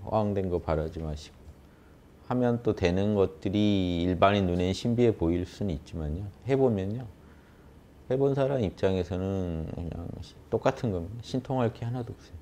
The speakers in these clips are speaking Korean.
허황된 거 바라지 마시고 하면 또 되는 것들이 일반인 눈에는 신비해 보일 수는 있지만요. 해보면요. 해본 사람 입장에서는 그냥 똑같은 겁니다. 신통할 게 하나도 없어요.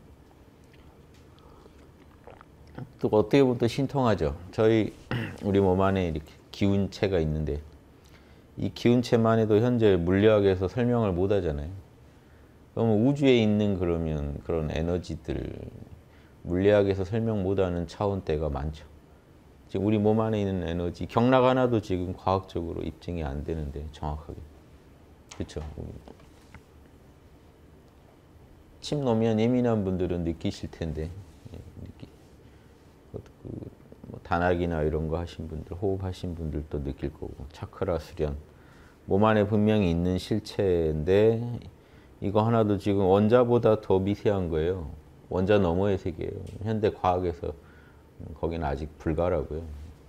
또 어떻게 보면 또 신통하죠. 우리 몸 안에 이렇게 기운체가 있는데 이 기운체만 해도 현재 물리학에서 설명을 못 하잖아요. 그러면 우주에 있는 그런 에너지들 물리학에서 설명 못하는 차원대가 많죠. 지금 우리 몸 안에 있는 에너지 경락 하나도 지금 과학적으로 입증이 안 되는데 정확하게. 그렇죠. 침 놓으면 예민한 분들은 느끼실 텐데 뭐 단학이나 이런 거 하신 분들, 호흡하신 분들도 느낄 거고 차크라 수련 몸 안에 분명히 있는 실체인데 이거 하나도 지금 원자보다 더 미세한 거예요. 원자 너머의 세계예요. 현대 과학에서 거기는 아직 불가라고요.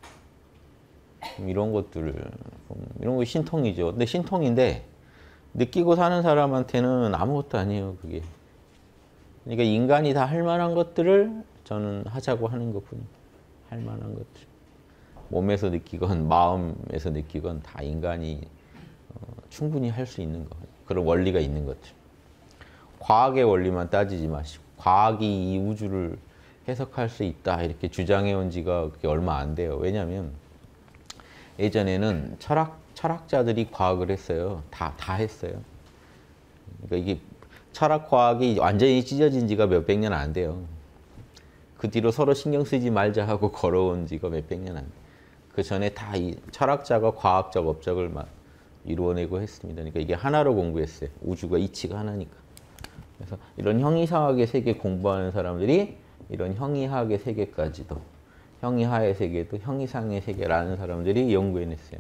이런 거 신통이죠. 근데 신통인데 느끼고 사는 사람한테는 아무것도 아니에요, 그게. 그러니까 인간이 다 할 만한 것들을 저는 하자고 하는 것뿐이에요. 할 만한 것들. 몸에서 느끼건 마음에서 느끼건 다 인간이 충분히 할 수 있는 거. 그런 원리가 있는 것들. 과학의 원리만 따지지 마시고 과학이 이 우주를 해석할 수 있다 이렇게 주장해 온 지가 그게 얼마 안 돼요. 왜냐하면 예전에는 철학자들이 과학을 했어요. 다 했어요. 그러니까 이게 철학 과학이 완전히 찢어진 지가 몇백 년 안 돼요. 그 뒤로 서로 신경 쓰지 말자 하고 걸어온 지가 몇백 년 안 돼요. 그 전에 다 이 철학자가 과학적 업적을 막 이루어내고 했습니다. 그러니까 이게 하나로 공부했어요. 우주가 이치가 하나니까. 그래서 이런 형이상학의 세계 공부하는 사람들이 이런 형이하학의 세계까지도 형이하의 세계도 형이상의 세계라는 사람들이 연구해냈어요.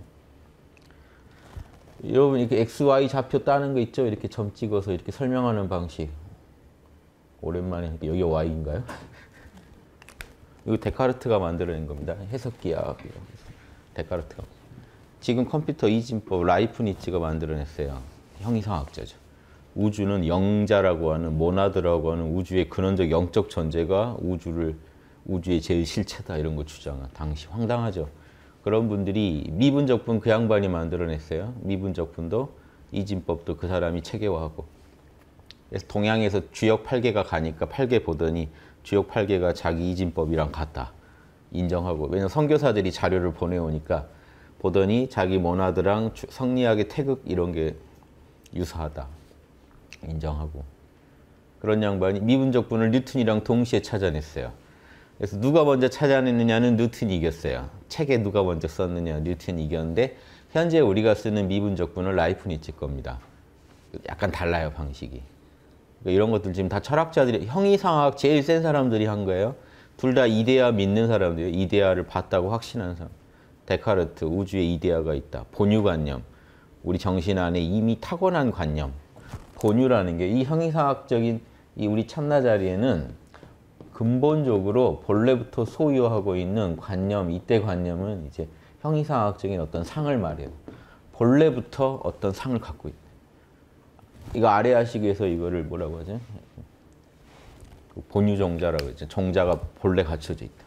여러분 이렇게 XY 좌표 따는 거 있죠? 이렇게 점 찍어서 이렇게 설명하는 방식. 오랜만에 여기 Y인가요? 이거 데카르트가 만들어낸 겁니다. 해석기학. 데카르트가. 지금 컴퓨터 이진법 라이프니츠가 만들어냈어요. 형이상학자죠. 우주는 영자라고 하는 모나드라고 하는 우주의 근원적 영적 존재가 우주의 제일 실체다 이런 거 주장한 당시 황당하죠. 그런 분들이 미분적분 그 양반이 만들어냈어요. 미분적분도 이진법도 그 사람이 체계화하고. 그래서 동양에서 주역 8개가 가니까 8개 보더니 주역 8개가 자기 이진법이랑 같다. 인정하고. 왜냐면 선교사들이 자료를 보내오니까 보더니 자기 모나드랑 성리학의 태극 이런 게 유사하다. 인정하고. 그런 양반이 미분적분을 뉴턴이랑 동시에 찾아냈어요. 그래서 누가 먼저 찾아냈느냐는 뉴턴이 이겼어요. 책에 누가 먼저 썼느냐 뉴턴이 이겼는데 현재 우리가 쓰는 미분적분은 라이프니츠 겁니다. 약간 달라요, 방식이. 이런 것들 지금 다 철학자들이 형이상학 제일 센 사람들이 한 거예요. 둘 다 이데아 믿는 사람들이에요. 이데아를 봤다고 확신하는 사람. 데카르트, 우주에 이데아가 있다. 본유관념. 우리 정신 안에 이미 타고난 관념. 본유라는 게 이 형이상학적인 이 우리 참나 자리에는 근본적으로 본래부터 소유하고 있는 관념, 이때 관념은 이제 형이상학적인 어떤 상을 말해요. 본래부터 어떤 상을 갖고 있다. 이거 아래 하시기 위해서 이거를 뭐라고 하죠? 본유정자라고 하죠. 정자가 본래 갖춰져 있다.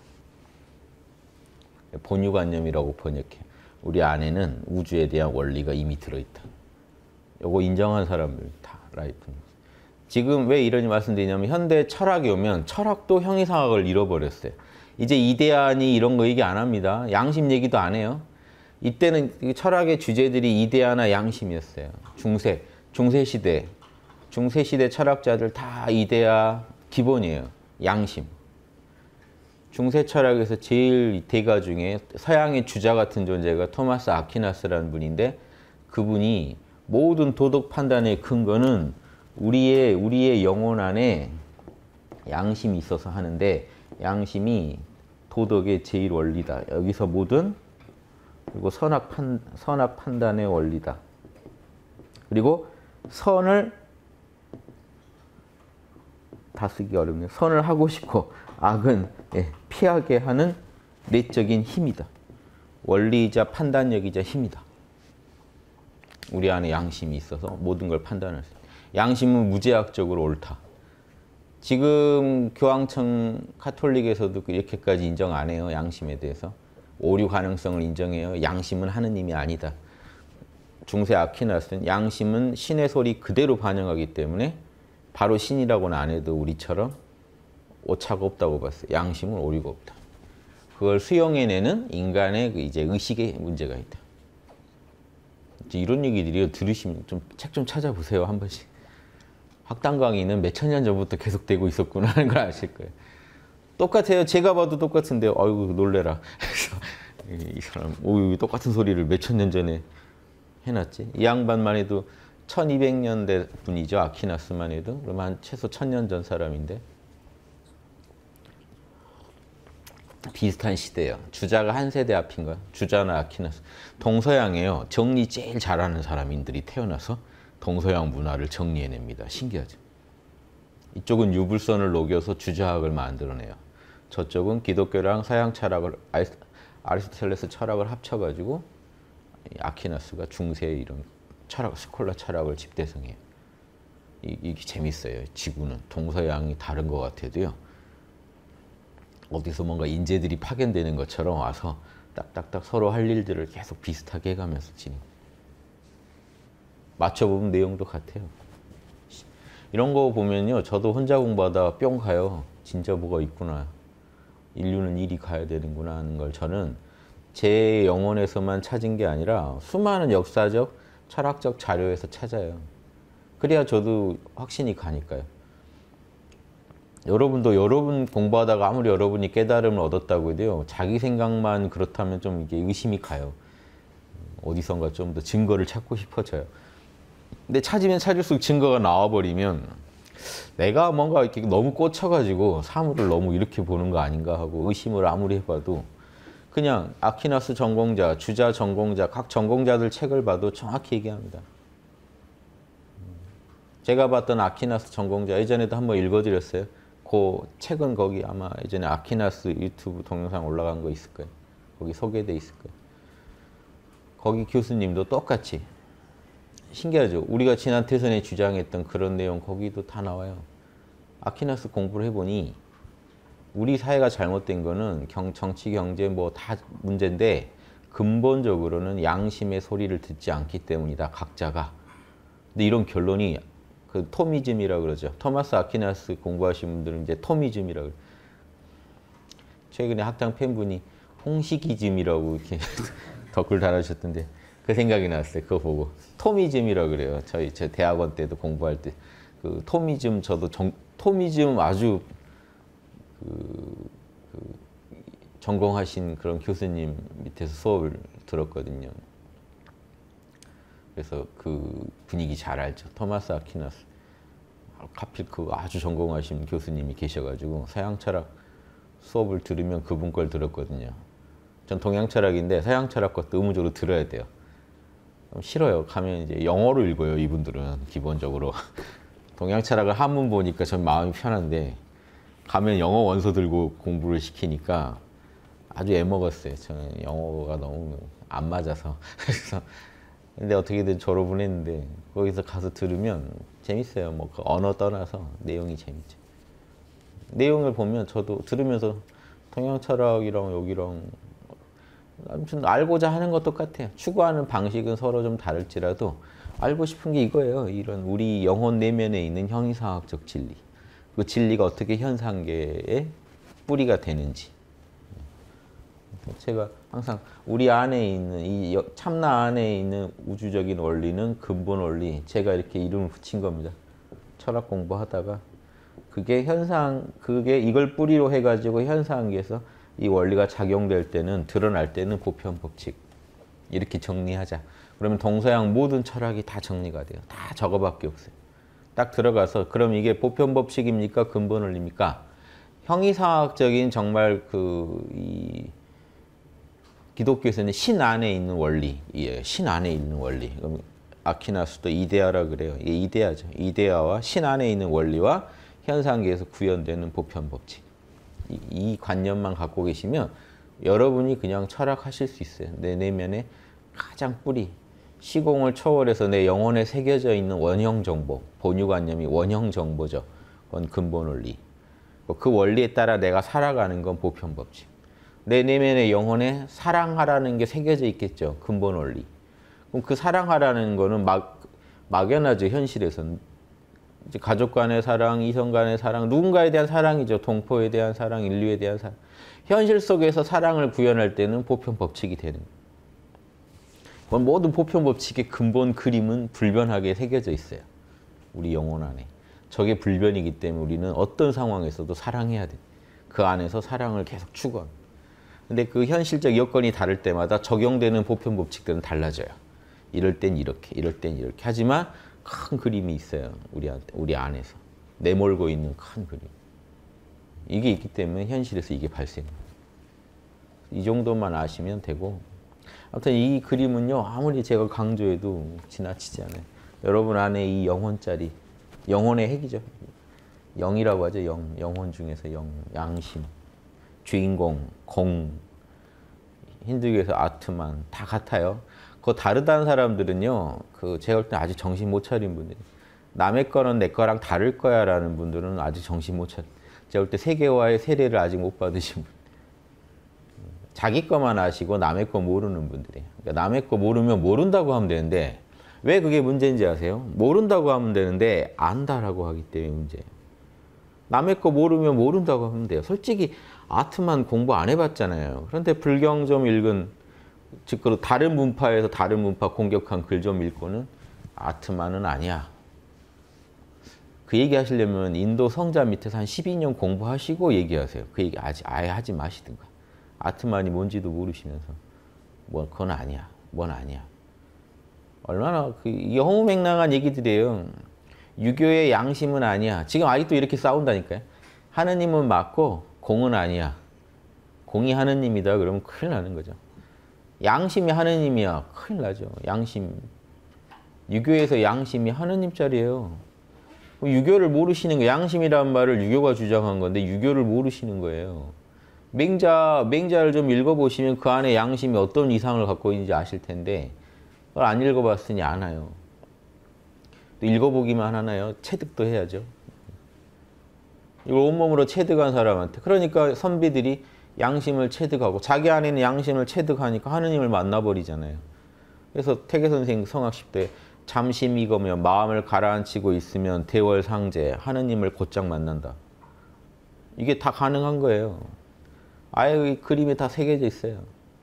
본유관념이라고 번역해. 우리 안에는 우주에 대한 원리가 이미 들어있다. 요거 인정한 사람들 다 라이프. 지금 왜 이런 말씀드리냐면 현대 철학이 오면 철학도 형이상학을 잃어버렸어요. 이제 이데아니 이런 거 얘기 안 합니다. 양심 얘기도 안 해요. 이때는 철학의 주제들이 이데아나 양심이었어요. 중세시대 철학자들 다 이데아 기본이에요. 양심. 중세 철학에서 제일 대가 중에 서양의 주자 같은 존재가 토마스 아퀴나스라는 분인데 그분이 모든 도덕 판단의 근거는 우리의 영혼 안에 양심이 있어서 하는데 양심이 도덕의 제일 원리다. 여기서 모든 그리고 선악 판단의 원리다. 그리고 선을 다 쓰기 어렵네요. 선을 하고 싶고 악은 피하게 하는 내적인 힘이다. 원리이자 판단력이자 힘이다. 우리 안에 양심이 있어서 모든 걸 판단할 수 있다. 양심은 무제약적으로 옳다. 지금 교황청 카톨릭에서도 이렇게까지 인정 안 해요. 양심에 대해서. 오류 가능성을 인정해요. 양심은 하느님이 아니다. 중세 아퀴나스는 양심은 신의 소리 그대로 반영하기 때문에 바로 신이라고는 안 해도 우리처럼 오차가 없다고 봤어요. 양심은 오류가 없다. 그걸 수용해내는 인간의 이제 의식에 문제가 있다. 이런 얘기들이 들으시면 책 좀 찾아보세요. 한 번씩. 학당 강의는 몇천 년 전부터 계속되고 있었구나 하는 걸 아실 거예요. 똑같아요. 제가 봐도 똑같은데요. 아이고 놀래라. 그래서 이 사람 똑같은 소리를 몇천 년 전에 해놨지. 이 양반만 해도 1200년대 분이죠. 아퀴나스만 해도. 그러면 한 최소 1000년 전 사람인데. 비슷한 시대예요. 주자가 한 세대 앞인가요? 주자나 아퀴나스. 동서양에요. 정리 제일 잘하는 사람인들이 태어나서 동서양 문화를 정리해냅니다. 신기하죠. 이쪽은 유불선을 녹여서 주자학을 만들어내요. 저쪽은 기독교랑 서양 철학을 아리스토텔레스 철학을 합쳐가지고 아퀴나스가 중세의 이런 철학, 스콜라 철학을 집대성해요. 이게 재밌어요. 지구는 동서양이 다른 것 같아도요. 어디서 뭔가 인재들이 파견되는 것처럼 와서 딱딱딱 서로 할 일들을 계속 비슷하게 해가면서 진행. 맞춰보면 내용도 같아요. 이런 거 보면요. 저도 혼자 공부하다 뿅 가요. 진짜 뭐가 있구나. 인류는 이리 가야 되는구나 하는 걸 저는 제 영혼에서만 찾은 게 아니라 수많은 역사적, 철학적 자료에서 찾아요. 그래야 저도 확신이 가니까요. 여러분도 여러분 공부하다가 아무리 여러분이 깨달음을 얻었다고 해도요. 자기 생각만 그렇다면 좀 이게 의심이 가요. 어디선가 좀 더 증거를 찾고 싶어져요. 근데 찾으면 찾을수록 증거가 나와버리면 내가 뭔가 이렇게 너무 꽂혀가지고 사물을 너무 이렇게 보는 거 아닌가 하고 의심을 아무리 해봐도 그냥 아퀴나스 전공자, 주자 전공자, 각 전공자들 책을 봐도 정확히 얘기합니다. 제가 봤던 아퀴나스 전공자 예전에도 한번 읽어드렸어요. 그 책은 거기 아마 예전에 아퀴나스 유튜브 동영상 올라간 거 있을 거예요. 거기 소개돼 있을 거예요. 거기 교수님도 똑같이 신기하죠. 우리가 지난 태선에 주장했던 그런 내용 거기도 다 나와요. 아퀴나스 공부를 해보니 우리 사회가 잘못된 거는 정치, 경제 뭐 다 문제인데 근본적으로는 양심의 소리를 듣지 않기 때문이다. 각자가. 근데 이런 결론이 그 토미즘이라고 그러죠. 토마스 아퀴나스 공부하신 분들은 이제 토미즘이라고 그래요. 최근에 학당 팬분이 홍시기즘이라고 이렇게 댓글 달아주셨던데 그 생각이 났어요. 그거 보고. 토미즘이라고 그래요. 저 대학원 때도 공부할 때. 그 토미즘 저도 토미즘 아주 전공하신 그런 교수님 밑에서 수업을 들었거든요. 그래서 그 분위기 잘 알죠. 토마스 아퀴나스. 하필 그 아주 전공하신 교수님이 계셔가지고 서양 철학 수업을 들으면 그분 걸 들었거든요. 전 동양 철학인데 서양 철학 것도 의무적으로 들어야 돼요. 싫어요. 가면 이제 영어로 읽어요. 이분들은 기본적으로. 동양 철학을 한문 보니까 전 마음이 편한데 가면 영어 원서 들고 공부를 시키니까 아주 애먹었어요. 저는 영어가 너무 안 맞아서. 그래서 근데 어떻게든 졸업은 했는데 거기서 가서 들으면 재밌어요. 뭐 그 언어 떠나서 내용이 재밌죠. 내용을 보면 저도 들으면서 동양 철학이랑 여기랑 아무튼 알고자 하는 것 똑같아요. 추구하는 방식은 서로 좀 다를지라도 알고 싶은 게 이거예요. 이런 우리 영혼 내면에 있는 형이상학적 진리. 그 진리가 어떻게 현상계의 뿌리가 되는지. 제가 항상 우리 안에 있는 이 참나 안에 있는 우주적인 원리는 근본 원리. 제가 이렇게 이름을 붙인 겁니다. 철학 공부하다가 그게 이걸 뿌리로 해가지고 현상계에서 이 원리가 작용될 때는 드러날 때는 보편 법칙. 이렇게 정리하자. 그러면 동서양 모든 철학이 다 정리가 돼요. 다 저거밖에 없어요. 딱 들어가서 그럼 이게 보편 법칙입니까? 근본 원리입니까? 형이상학적인 정말 이 기독교에서는 신 안에 있는 원리, 예, 신 안에 있는 원리. 그럼 아퀴나스도 이데아라 그래요. 이게 이데아죠. 이데아와 신 안에 있는 원리와 현상계에서 구현되는 보편 법칙. 이 관념만 갖고 계시면 여러분이 그냥 철학하실 수 있어요. 내 내면에 가장 뿌리, 시공을 초월해서 내 영혼에 새겨져 있는 원형 정보, 본유관념이 원형 정보죠. 그건 근본 원리. 그 원리에 따라 내가 살아가는 건 보편법칙. 내 내면의 영혼에 사랑하라는 게 새겨져 있겠죠. 근본 원리. 그럼 그 사랑하라는 거는 막연하죠. 현실에서는. 이제 가족 간의 사랑, 이성 간의 사랑, 누군가에 대한 사랑이죠. 동포에 대한 사랑, 인류에 대한 사랑. 현실 속에서 사랑을 구현할 때는 보편법칙이 되는 거예요. 모든 보편법칙의 근본 그림은 불변하게 새겨져 있어요. 우리 영혼 안에. 저게 불변이기 때문에 우리는 어떤 상황에서도 사랑해야 돼. 그 안에서 사랑을 계속 추구합니다. 근데 그 현실적 여건이 다를 때마다 적용되는 보편법칙들은 달라져요. 이럴 땐 이렇게, 이럴 땐 이렇게. 하지만 큰 그림이 있어요. 우리 안에서. 내몰고 있는 큰 그림. 이게 있기 때문에 현실에서 이게 발생합니다. 이 정도만 아시면 되고, 아무튼 이 그림은요, 아무리 제가 강조해도 지나치지 않아요. 여러분 안에 이 영혼짜리, 영혼의 핵이죠. 영이라고 하죠. 영혼 중에서 양심, 주인공, 공, 힌두교에서 아트만 다 같아요. 그거 다르다는 사람들은요, 제가 볼 때 아직 정신 못 차린 분들이, 남의 거는 내 거랑 다를 거야 라는 분들은 아직 정신 못 차려. 제가 볼 때 세계화의 세례를 아직 못 받으신 분. 자기 거만 아시고 남의 거 모르는 분들이에요. 그러니까 남의 거 모르면 모른다고 하면 되는데, 왜 그게 문제인지 아세요? 모른다고 하면 되는데 안다라고 하기 때문에 문제예요. 남의 거 모르면 모른다고 하면 돼요. 솔직히 아트만 공부 안 해봤잖아요. 그런데 불경 좀 읽은, 즉 다른 문파에서 다른 문파 공격한 글 좀 읽고는 아트만은 아니야. 그 얘기 하시려면 인도 성자 밑에서 한 12년 공부하시고 얘기하세요. 그 얘기 아예 하지 마시든가. 아트만이 뭔지도 모르시면서 그건 아니야. 뭔 아니야. 얼마나 이게 허무맹랑한 얘기들이에요. 유교의 양심은 아니야. 지금 아직도 이렇게 싸운다니까요. 하느님은 맞고 공은 아니야. 공이 하느님이다 그러면 큰일 나는 거죠. 양심이 하느님이야. 큰일 나죠. 양심. 유교에서 양심이 하느님 자리예요. 유교를 모르시는 거, 양심이라는 말을 유교가 주장한 건데 유교를 모르시는 거예요. 맹자를 좀 읽어보시면 그 안에 양심이 어떤 이상을 갖고 있는지 아실 텐데 그걸 안 읽어봤으니 아나요. 또 읽어보기만 하나요? 체득도 해야죠. 이걸 온몸으로 체득한 사람한테. 그러니까 선비들이 양심을 체득하고 자기 안에는 양심을 체득하니까 하느님을 만나버리잖아요. 그래서 태계 선생 성학십 때 잠심 이거면 마음을 가라앉히고 있으면 대월상제 하느님을 곧장 만난다. 이게 다 가능한 거예요. 아예 이 그림이 다 새겨져 있어요.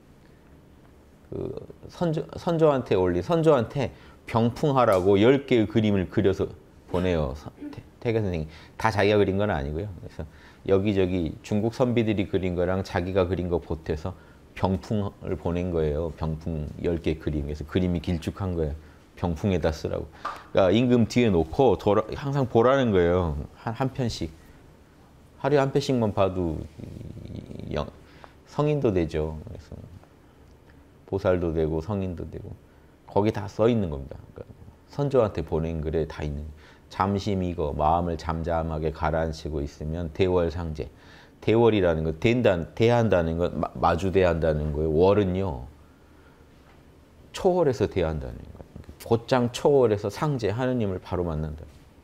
선조한테 병풍하라고 10개의 그림을 그려서 보내요. 태계 선생이. 다 자기가 그린 건 아니고요. 그래서 여기저기 중국 선비들이 그린 거랑 자기가 그린 거 보태서 병풍을 보낸 거예요. 병풍 10개 그림. 그래서 그림이 길쭉한 거예요. 병풍에다 쓰라고. 그러니까 임금 뒤에 놓고 항상 보라는 거예요. 한 편씩. 하루에 한 편씩만 봐도 성인도 되죠. 그래서 보살도 되고 성인도 되고 거기 다 써 있는 겁니다. 그러니까 선조한테 보낸 글에 다 있는. 잠심이거 마음을 잠잠하게 가라앉히고 있으면 대월상제. 대월이라는 거 대한다는 건 마주대한다는 거예요. 월은요 초월해서 대한다는 거예요. 곧장 초월해서 상제 하느님을 바로 만난다.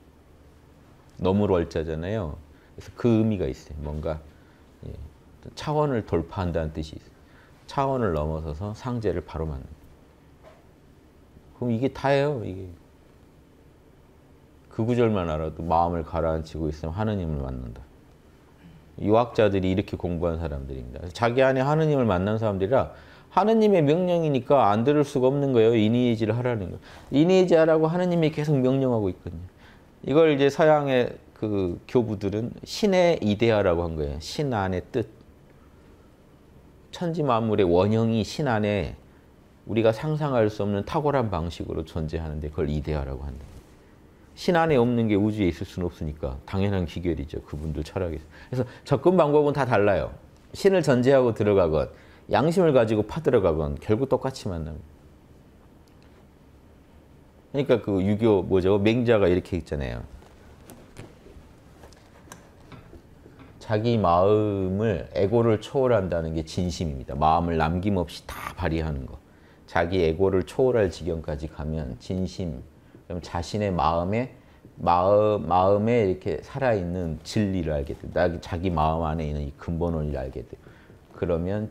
너무 월자잖아요. 그래서 그 의미가 있어요. 뭔가 차원을 돌파한다는 뜻이 있어요. 차원을 넘어서서 상제를 바로 만난다. 그럼 이게 다예요. 이게. 그 구절만 알아도 마음을 가라앉히고 있으면 하느님을 만난다. 유학자들이 이렇게 공부한 사람들입니다. 자기 안에 하느님을 만난 사람들이라 하느님의 명령이니까 안 들을 수가 없는 거예요. 이니에이지를 하라는 거예요. 이니에이지 하라고 하느님이 계속 명령하고 있거든요. 이걸 이제 서양의 그 교부들은 신의 이데아라고 한 거예요. 신 안의 뜻. 천지 만물의 원형이 신 안에 우리가 상상할 수 없는 탁월한 방식으로 존재하는데 그걸 이데아라고 한다. 신 안에 없는 게 우주에 있을 수는 없으니까 당연한 기결이죠. 그분들 철학에서. 그래서 접근 방법은 다 달라요. 신을 전제하고 들어가건 양심을 가지고 파들어가건 결국 똑같이 만납니다. 그러니까 그 유교 맹자가 이렇게 있잖아요. 자기 마음을 에고를 초월한다는 게 진심입니다. 마음을 남김없이 다 발휘하는 거. 자기 에고를 초월할 지경까지 가면 진심, 그럼 자신의 마음에 마음에 이렇게 살아있는 진리를 알게 돼. 자기 마음 안에 있는 이 근본 원리를 알게 돼. 그러면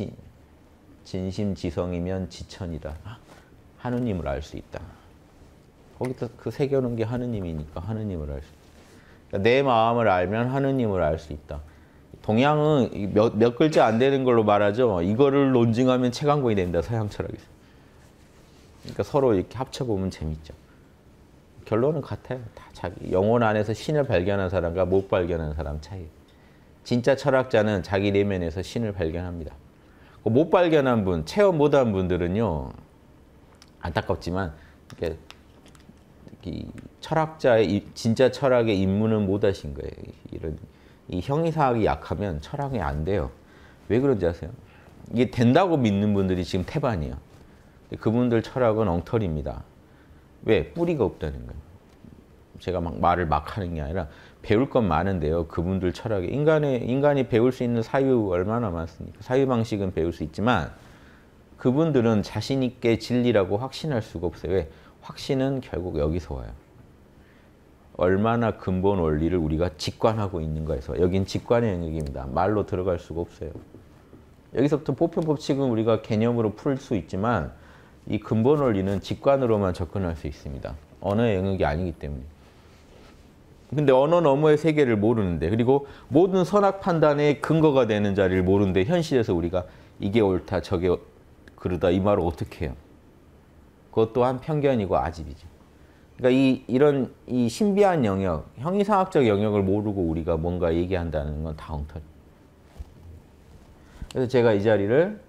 진심지성이면 지천이다. 하느님을 알 수 있다. 거기다 그 새겨놓은 게 하느님이니까 하느님을 알 수 있다. 그러니까 내 마음을 알면 하느님을 알 수 있다. 동양은 몇 글자 안 되는 걸로 말하죠. 이거를 논증하면 최강권이 됩니다. 서양 철학에서. 그러니까 서로 이렇게 합쳐보면 재밌죠. 결론은 같아요. 다 자기 영혼 안에서 신을 발견한 사람과 못 발견한 사람 차이. 진짜 철학자는 자기 내면에서 신을 발견합니다. 못 발견한 분, 체험 못한 분들은요. 안타깝지만 이렇게 철학자의 진짜 철학의 입문은 못 하신 거예요. 이런 이 형이상학이 약하면 철학이 안 돼요. 왜 그런지 아세요? 이게 된다고 믿는 분들이 지금 태반이에요. 그분들 철학은 엉터리입니다. 왜? 뿌리가 없다는 거예요. 제가 말을 막 하는 게 아니라 배울 건 많은데요. 그분들 철학에 인간이 배울 수 있는 사유 얼마나 많습니까? 사유 방식은 배울 수 있지만 그분들은 자신 있게 진리라고 확신할 수가 없어요. 왜? 확신은 결국 여기서 와요. 얼마나 근본 원리를 우리가 직관하고 있는가에서. 여긴 직관의 영역입니다. 말로 들어갈 수가 없어요. 여기서부터 보편 법칙은 우리가 개념으로 풀 수 있지만 이 근본 원리는 직관으로만 접근할 수 있습니다. 언어의 영역이 아니기 때문에. 근데 언어 너머의 세계를 모르는데, 그리고 모든 선악 판단의 근거가 되는 자리를 모르는데 현실에서 우리가 이게 옳다 저게 그러다 이 말을 어떻게 해요? 그것 또한 편견이고 아집이죠. 그러니까 이런 신비한 영역, 형이상학적 영역을 모르고 우리가 뭔가 얘기한다는 건 다 엉터리. 그래서 제가 이 자리를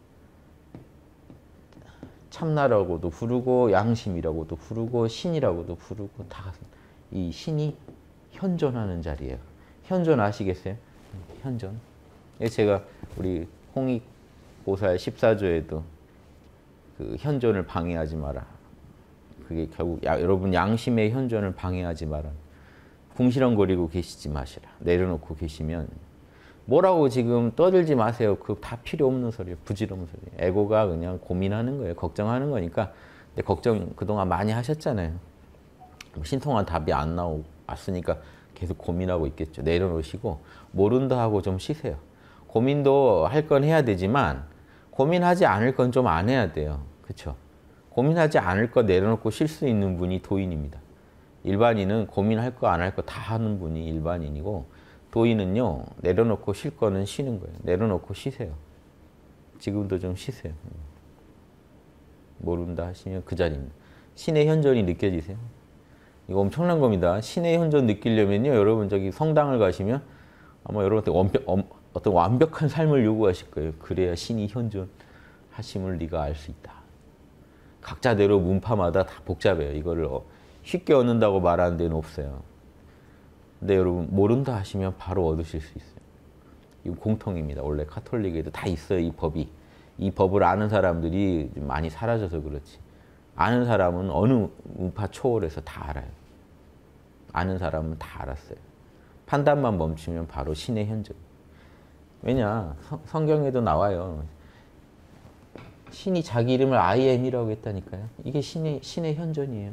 참나라고도 부르고 양심이라고도 부르고 신이라고도 부르고 다 이 신이 현존하는 자리예요. 현존 아시겠어요? 현존. 제가 우리 홍익보살 14조에도 그 현존을 방해하지 마라. 그게 결국 여러분 양심의 현존을 방해하지 마라. 궁시렁거리고 계시지 마시라. 내려놓고 계시면 뭐라고 지금 떠들지 마세요. 그거 다 필요 없는 소리예요. 부질없는 소리예요. 에고가 그냥 고민하는 거예요. 걱정하는 거니까. 근데 걱정 그동안 많이 하셨잖아요. 신통한 답이 안 왔으니까 계속 고민하고 있겠죠. 내려놓으시고 모른다 하고 좀 쉬세요. 고민도 할 건 해야 되지만 고민하지 않을 건 좀 안 해야 돼요. 그렇죠? 고민하지 않을 거 내려놓고 쉴 수 있는 분이 도인입니다. 일반인은 고민할 거 안 할 거 다 하는 분이 일반인이고 도인은요. 내려놓고 쉴 거는 쉬는 거예요. 내려놓고 쉬세요. 지금도 좀 쉬세요. 모른다 하시면 그 자리입니다. 신의 현존이 느껴지세요? 이거 엄청난 겁니다. 신의 현존 느끼려면요. 여러분 저기 성당을 가시면 아마 여러분한테 어떤 완벽한 삶을 요구하실 거예요. 그래야 신이 현존하심을 네가 알 수 있다. 각자대로 문파마다 다 복잡해요. 이거를 쉽게 얻는다고 말하는 데는 없어요. 근데 여러분 모른다 하시면 바로 얻으실 수 있어요. 이거 공통입니다. 원래 카톨릭에도 다 있어요. 이 법이. 이 법을 아는 사람들이 많이 사라져서 그렇지. 아는 사람은 어느 문파 초월해서 다 알아요. 아는 사람은 다 알았어요. 판단만 멈추면 바로 신의 현존. 왜냐? 성경에도 나와요. 신이 자기 이름을 I am이라고 했다니까요. 이게 신의 현존이에요.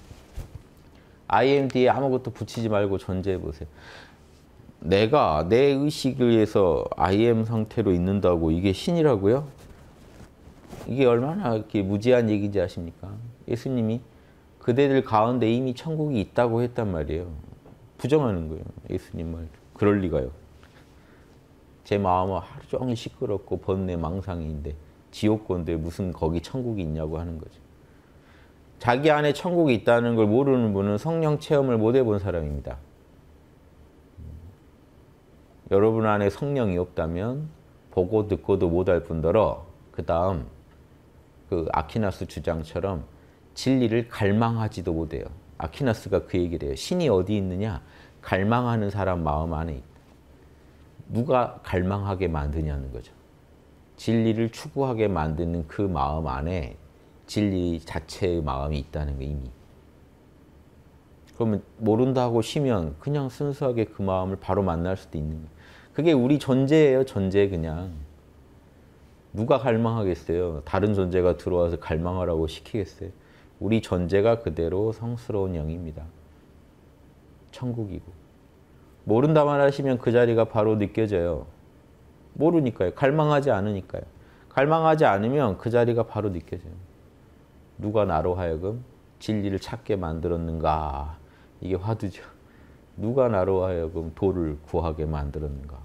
I am 뒤에 아무것도 붙이지 말고 존재해 보세요. 내가 내 의식에 의해서 I am 상태로 있는다고 이게 신이라고요? 이게 얼마나 이렇게 무지한 얘기인지 아십니까? 예수님이 그대들 가운데 이미 천국이 있다고 했단 말이에요. 부정하는 거예요. 예수님 말. 그럴 리가요. 제 마음은 하루 종일 시끄럽고 번뇌 망상인데 지옥권데 무슨 거기 천국이 있냐고 하는 거죠. 자기 안에 천국이 있다는 걸 모르는 분은 성령 체험을 못 해본 사람입니다. 여러분 안에 성령이 없다면 보고 듣고도 못할 뿐더러 그 다음 그 아퀴나스 주장처럼 진리를 갈망하지도 못해요. 아퀴나스가 그 얘기를 해요. 신이 어디 있느냐? 갈망하는 사람 마음 안에 있다. 누가 갈망하게 만드냐는 거죠. 진리를 추구하게 만드는 그 마음 안에 진리 자체의 마음이 있다는 거 이미. 그러면 모른다 하고 쉬면 그냥 순수하게 그 마음을 바로 만날 수도 있는 거예요. 그게 우리 존재예요. 존재 그냥. 누가 갈망하겠어요? 다른 존재가 들어와서 갈망하라고 시키겠어요? 우리 존재가 그대로 성스러운 영입니다. 천국이고. 모른다만 하시면 그 자리가 바로 느껴져요. 모르니까요. 갈망하지 않으니까요. 갈망하지 않으면 그 자리가 바로 느껴져요. 누가 나로 하여금 진리를 찾게 만들었는가. 이게 화두죠. 누가 나로 하여금 도를 구하게 만들었는가.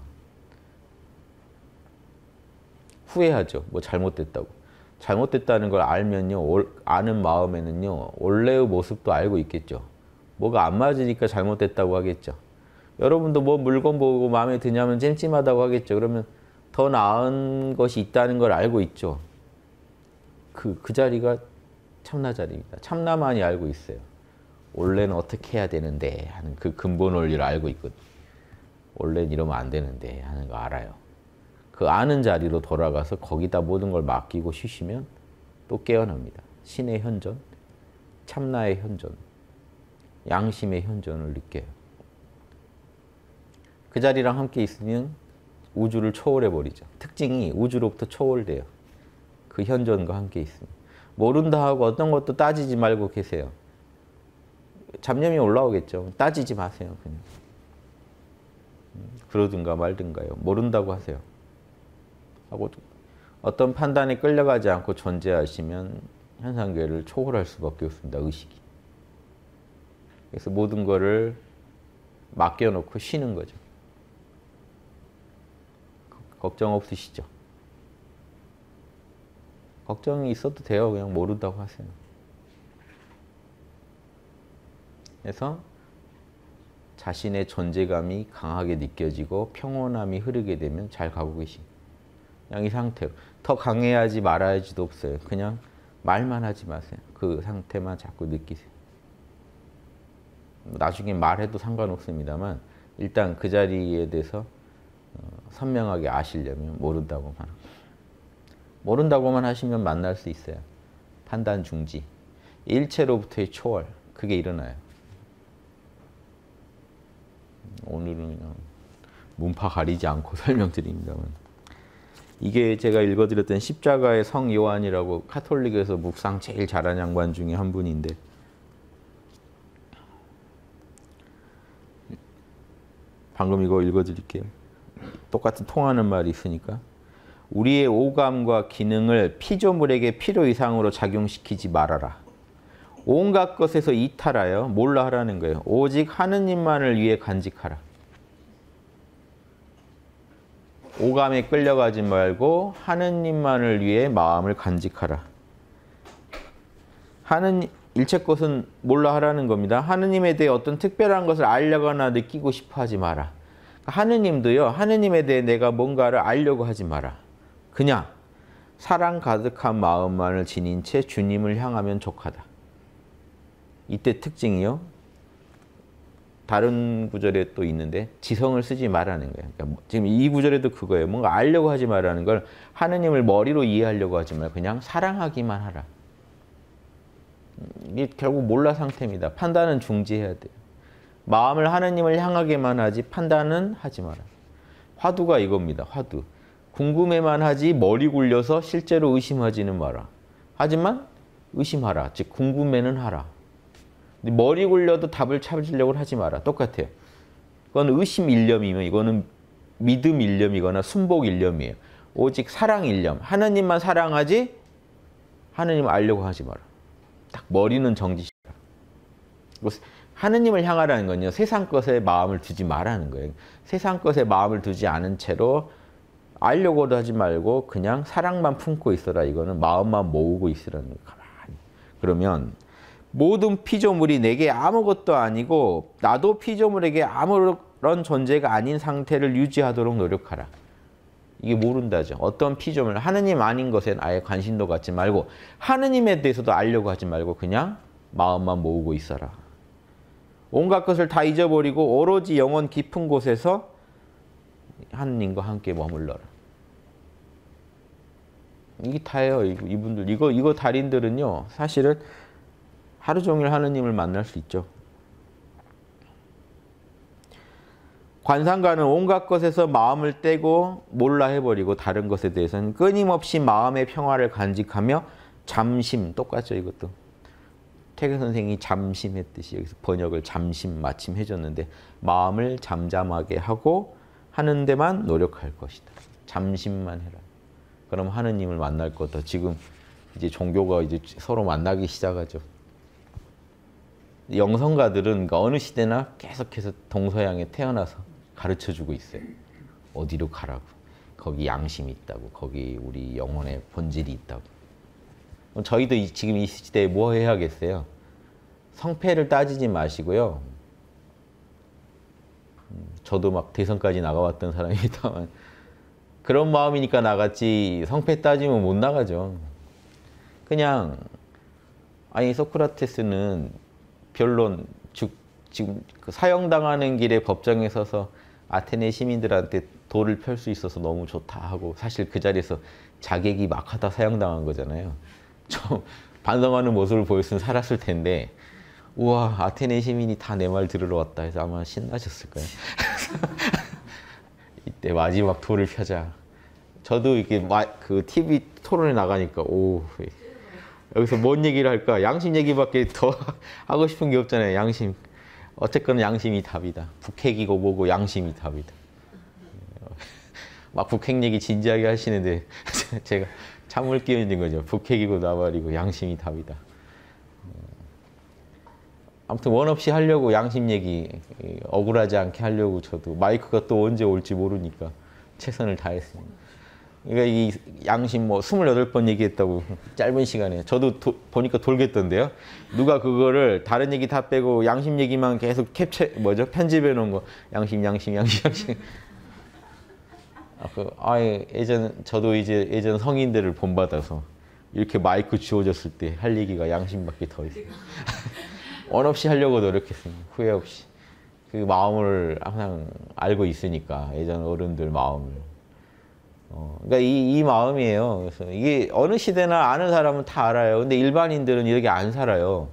후회하죠. 뭐 잘못됐다고. 잘못됐다는 걸 알면요. 아는 마음에는요. 원래의 모습도 알고 있겠죠. 뭐가 안 맞으니까 잘못됐다고 하겠죠. 여러분도 뭐 물건 보고 마음에 드냐면 찜찜하다고 하겠죠. 그러면 더 나은 것이 있다는 걸 알고 있죠. 그 자리가 참나 자리입니다. 참나만이 알고 있어요. 원래는 어떻게 해야 되는데 하는 그 근본 원리를 알고 있거든요. 원래는 이러면 안 되는데 하는 거 알아요. 그 아는 자리로 돌아가서 거기다 모든 걸 맡기고 쉬시면 또 깨어납니다. 신의 현존, 참나의 현존, 양심의 현존을 느껴요. 그 자리랑 함께 있으면 우주를 초월해버리죠. 특징이 우주로부터 초월돼요. 그 현존과 함께 있으면. 모른다 하고 어떤 것도 따지지 말고 계세요. 잡념이 올라오겠죠. 따지지 마세요. 그냥. 그러든가 말든가요. 모른다고 하세요. 하고 어떤 판단에 끌려가지 않고 존재하시면 현상계를 초월할 수밖에 없습니다. 의식이. 그래서 모든 거를 맡겨놓고 쉬는 거죠. 걱정 없으시죠? 걱정이 있어도 돼요. 그냥 모른다고 하세요. 그래서 자신의 존재감이 강하게 느껴지고 평온함이 흐르게 되면 잘 가고 계신 그냥 이 상태로. 더 강해야지 말아야지도 없어요. 그냥 말만 하지 마세요. 그 상태만 자꾸 느끼세요. 나중에 말해도 상관없습니다만 일단 그 자리에 대해서 선명하게 아시려면 모른다고만 합니다. 모른다고만 하시면 만날 수 있어요. 판단 중지. 일체로부터의 초월. 그게 일어나요. 오늘은 그냥 문파 가리지 않고 설명드립니다만 이게 제가 읽어드렸던 십자가의 성 요한이라고 카톨릭에서 묵상 제일 잘하는 양반 중에 한 분인데 방금 이거 읽어드릴게요. 똑같은 통하는 말이 있으니까 우리의 오감과 기능을 피조물에게 필요 이상으로 작용시키지 말아라. 온갖 것에서 이탈하여 몰라 하라는 거예요. 오직 하느님만을 위해 간직하라. 오감에 끌려가지 말고 하느님만을 위해 마음을 간직하라. 일체 것은 몰라 하라는 겁니다. 하느님에 대해 어떤 특별한 것을 알려거나 느끼고 싶어 하지 마라. 하느님도요. 하느님에 대해 내가 뭔가를 알려고 하지 마라. 그냥 사랑 가득한 마음만을 지닌 채 주님을 향하면 족하다. 이때 특징이요. 다른 구절에 또 있는데 지성을 쓰지 말라는 거예요. 그러니까 지금 이 구절에도 그거예요. 뭔가 알려고 하지 말라는 걸 하느님을 머리로 이해하려고 하지 말고 그냥 사랑하기만 하라. 이게 결국 몰라 상태입니다. 판단은 중지해야 돼요. 마음을 하느님을 향하게만 하지 판단은 하지 마라. 화두가 이겁니다. 화두. 궁금해만 하지 머리 굴려서 실제로 의심하지는 마라. 하지만 의심하라. 즉 궁금해는 하라. 머리 굴려도 답을 찾으려고 하지 마라. 똑같아요. 그건 의심 일념이면 이거는 믿음 일념이거나 순복 일념이에요. 오직 사랑 일념. 하느님만 사랑하지 하느님을 알려고 하지 마라. 딱 머리는 정지시켜라. 하느님을 향하라는 건요. 세상 것에 마음을 두지 말라는 거예요. 세상 것에 마음을 두지 않은 채로 알려고도 하지 말고 그냥 사랑만 품고 있어라. 이거는 마음만 모으고 있으라는 거예요. 가만히. 그러면 모든 피조물이 내게 아무것도 아니고 나도 피조물에게 아무런 존재가 아닌 상태를 유지하도록 노력하라. 이게 모른다죠. 어떤 피조물, 하느님 아닌 것엔 아예 관심도 갖지 말고 하느님에 대해서도 알려고 하지 말고 그냥 마음만 모으고 있어라. 온갖 것을 다 잊어버리고 오로지 영원 깊은 곳에서 하느님과 함께 머물러라. 이게 다예요. 이분들 이거 달인들은요. 사실은 하루 종일 하느님을 만날 수 있죠. 관상가는 온갖 것에서 마음을 떼고 몰라 해버리고 다른 것에 대해서는 끊임없이 마음의 평화를 간직하며 잠심, 똑같죠 이것도. 태계 선생이 잠심했듯이 여기서 번역을 잠심 마침 해줬는데 마음을 잠잠하게 하고 하는 데만 노력할 것이다. 잠심만 해라. 그럼 하느님을 만날 거다. 지금 이제 종교가 이제 서로 만나기 시작하죠. 영성가들은 그러니까 어느 시대나 계속해서 동서양에 태어나서 가르쳐주고 있어요. 어디로 가라고. 거기 양심이 있다고. 거기 우리 영혼의 본질이 있다고. 저희도 지금 이 시대에 뭐 해야겠어요? 성패를 따지지 마시고요. 저도 막 대선까지 나가왔던 사람이지만 그런 마음이니까 나갔지 성패 따지면 못 나가죠. 그냥 아니 소크라테스는 변론 지금 그 사형당하는 길에 법정에 서서 아테네 시민들한테 돌을 펼 수 있어서 너무 좋다 하고 사실 그 자리에서 자객이 막하다 사형당한 거잖아요. 좀 반성하는 모습을 보였으면 살았을 텐데 우와 아테네 시민이 다 내 말 들으러 왔다 해서 아마 신나셨을 거예요. 이때 마지막 돌을 펴자. 저도 이렇게 그 TV 토론에 나가니까 오 여기서 뭔 얘기를 할까? 양심 얘기밖에 더 하고 싶은 게 없잖아요. 양심. 어쨌거나 양심이 답이다. 북핵이고 뭐고 양심이 답이다. 막 북핵 얘기 진지하게 하시는데 제가 참을 게 있는 거죠. 북핵이고 나발이고 양심이 답이다. 아무튼 원 없이 하려고 양심 얘기 억울하지 않게 하려고 저도 마이크가 또 언제 올지 모르니까 최선을 다했습니다. 그러니까 이 양심 뭐 28번 얘기했다고 짧은 시간에 저도 보니까 돌겠던데요. 누가 그거를 다른 얘기 다 빼고 양심 얘기만 계속 편집해 놓은 거 양심. 저도 이제 예전 성인들을 본받아서 이렇게 마이크 주어졌을 때 할 얘기가 양심밖에 더 있어요. 원 없이 하려고 노력했습니다. 후회 없이. 그 마음을 항상 알고 있으니까 예전 어른들 마음을. 그러니까 이 마음이에요. 그래서 이게 어느 시대나 아는 사람은 다 알아요. 근데 일반인들은 이렇게 안 살아요.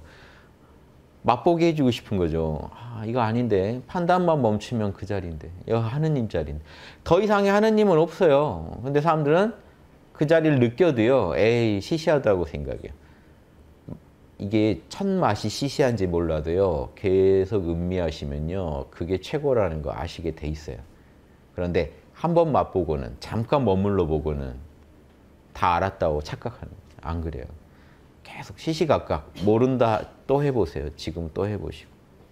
맛보게 해주고 싶은 거죠. 아, 이거 아닌데. 판단만 멈추면 그 자리인데. 이거 하느님 자리인데. 더 이상의 하느님은 없어요. 근데 사람들은 그 자리를 느껴도요. 에이, 시시하다고 생각해요. 이게 첫 맛이 시시한지 몰라도요. 계속 음미하시면요. 그게 최고라는 거 아시게 돼 있어요. 그런데 한 번 맛보고는 잠깐 머물러 보고는 다 알았다고 착각하는 거예요. 안 그래요. 계속 시시각각 모른다 또 해보세요. 지금 또 해보시고.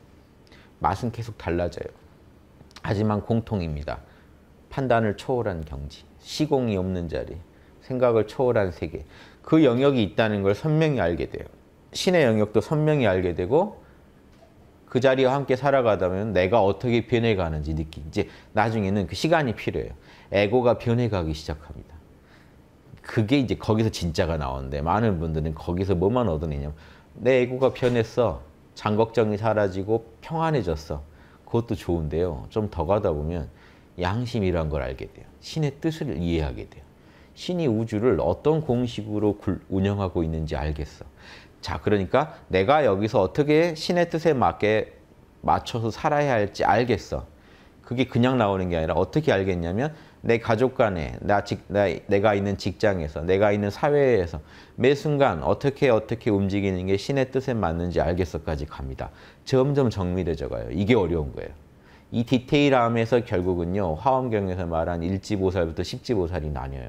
맛은 계속 달라져요. 하지만 공통입니다. 판단을 초월한 경지, 시공이 없는 자리, 생각을 초월한 세계. 그 영역이 있다는 걸 선명히 알게 돼요. 신의 영역도 선명히 알게 되고 그 자리와 함께 살아가다면 내가 어떻게 변해가는지 느끼. 이제 나중에는 그 시간이 필요해요. 에고가 변해가기 시작합니다. 그게 이제 거기서 진짜가 나오는데 많은 분들은 거기서 뭐만 얻어내냐면 내 에고가 변했어. 장걱정이 사라지고 평안해졌어. 그것도 좋은데요. 좀 더 가다 보면 양심이란 걸 알게 돼요. 신의 뜻을 이해하게 돼요. 신이 우주를 어떤 공식으로 운영하고 있는지 알겠어. 자, 그러니까 내가 여기서 어떻게 신의 뜻에 맞춰서 살아야 할지 알겠어. 그게 그냥 나오는 게 아니라 어떻게 알겠냐면 내 가족 간에, 내가 있는 직장에서, 내가 있는 사회에서 매 순간 어떻게 움직이는 게 신의 뜻에 맞는지 알겠어까지 갑니다. 점점 정밀해져 가요. 이게 어려운 거예요. 이 디테일함에서 결국은요. 화엄경에서 말한 일지보살부터 십지보살이 나뉘어요.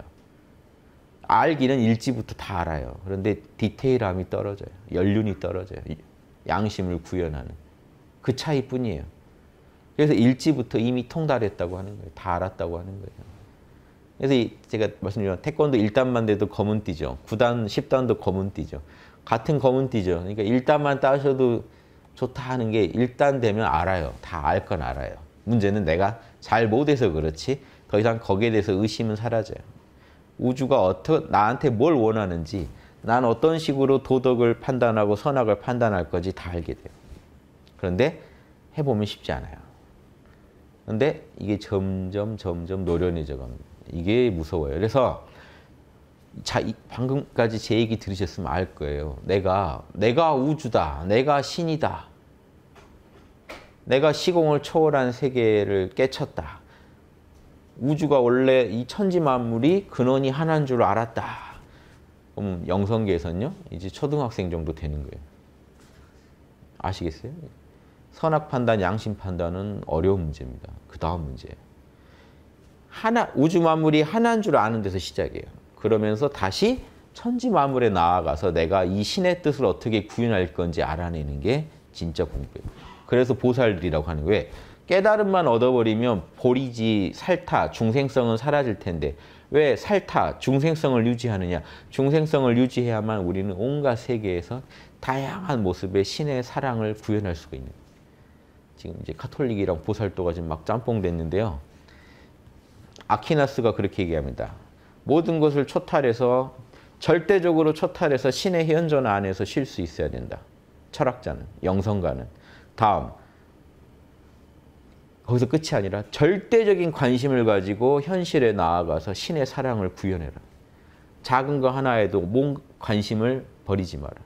알기는 일지부터 다 알아요. 그런데 디테일함이 떨어져요. 연륜이 떨어져요. 양심을 구현하는. 그 차이뿐이에요. 그래서 일지부터 이미 통달했다고 하는 거예요. 다 알았다고 하는 거예요. 그래서 제가 말씀드린 태권도 1단만 돼도 검은띠죠. 9단, 10단도 검은띠죠. 같은 검은띠죠. 그러니까 1단만 따셔도 좋다 하는 게 1단 되면 알아요. 다 알 건 알아요. 문제는 내가 잘 못해서 그렇지 더 이상 거기에 대해서 의심은 사라져요. 우주가 나한테 뭘 원하는지 난 어떤 식으로 도덕을 판단하고 선악을 판단할 건지 다 알게 돼요. 그런데 해보면 쉽지 않아요. 그런데 이게 점점 노련해져 갑니다. 이게 무서워요. 그래서 방금까지 제 얘기 들으셨으면 알 거예요. 내가 우주다. 내가 신이다. 내가 시공을 초월한 세계를 깨쳤다. 우주가 원래 이 천지 만물이 근원이 하나인 줄 알았다. 그럼 영성계에서는요. 이제 초등학생 정도 되는 거예요. 아시겠어요? 선악 판단, 양심 판단은 어려운 문제입니다. 그 다음 문제예요. 우주 만물이 하나인 줄 아는 데서 시작이에요. 그러면서 다시 천지 만물에 나아가서 내가 이 신의 뜻을 어떻게 구현할 건지 알아내는 게 진짜 공부예요. 그래서 보살들이라고 하는 거예요. 왜? 깨달음만 얻어버리면 보리지, 살타, 중생성은 사라질 텐데 왜 살타, 중생성을 유지하느냐? 중생성을 유지해야만 우리는 온갖 세계에서 다양한 모습의 신의 사랑을 구현할 수가 있는 거예요. 지금 이제 카톨릭이랑 보살도가 지금 막 짬뽕 됐는데요. 아퀴나스가 그렇게 얘기합니다. 모든 것을 초탈해서 절대적으로 초탈해서 신의 현존 안에서 쉴 수 있어야 된다. 철학자는, 영성가는. 다음, 거기서 끝이 아니라 절대적인 관심을 가지고 현실에 나아가서 신의 사랑을 구현해라. 작은 거 하나에도 몸 관심을 버리지 마라.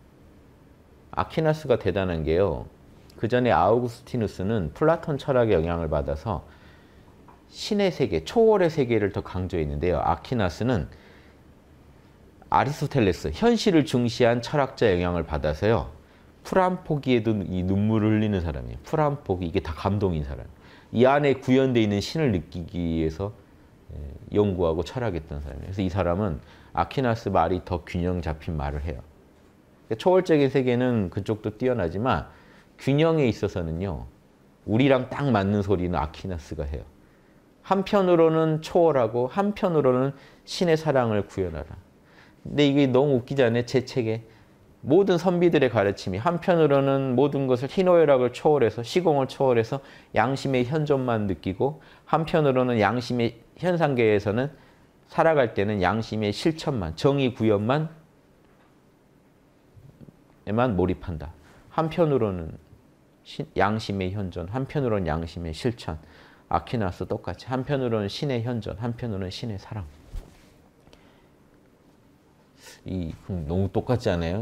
아퀴나스가 대단한 게요. 그 전에 아우구스티누스는 플라톤 철학의 영향을 받아서 신의 세계, 초월의 세계를 더 강조했는데요. 아퀴나스는 아리스토텔레스, 현실을 중시한 철학자 영향을 받아서요. 풀 한 포기에도 이 눈물을 흘리는 사람이에요. 풀 한 포기, 이게 다 감동인 사람. 이 안에 구현되어 있는 신을 느끼기 위해서 연구하고 철학했던 사람이에요. 그래서 이 사람은 아퀴나스 말이 더 균형 잡힌 말을 해요. 초월적인 세계는 그쪽도 뛰어나지만 균형에 있어서는요. 우리랑 딱 맞는 소리는 아퀴나스가 해요. 한편으로는 초월하고 한편으로는 신의 사랑을 구현하라. 근데 이게 너무 웃기지 않아요? 제 책에. 모든 선비들의 가르침이 한편으로는 모든 것을 희노애락을 초월해서 시공을 초월해서 양심의 현존만 느끼고 한편으로는 양심의 현상계에서는 살아갈 때는 양심의 실천만, 정의 구현만 에만 몰입한다. 한편으로는 양심의 현존, 한편으로는 양심의 실천. 아퀴나스 똑같이 한편으로는 신의 현존, 한편으로는 신의 사랑. 너무 똑같지 않아요?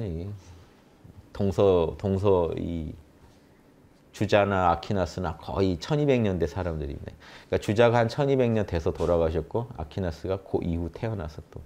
동서 이 주자나 아퀴나스나 거의 1200년대 사람들입니다. 그러니까 주자가 한 1200년 돼서 돌아가셨고 아퀴나스가 그 이후 태어나서 또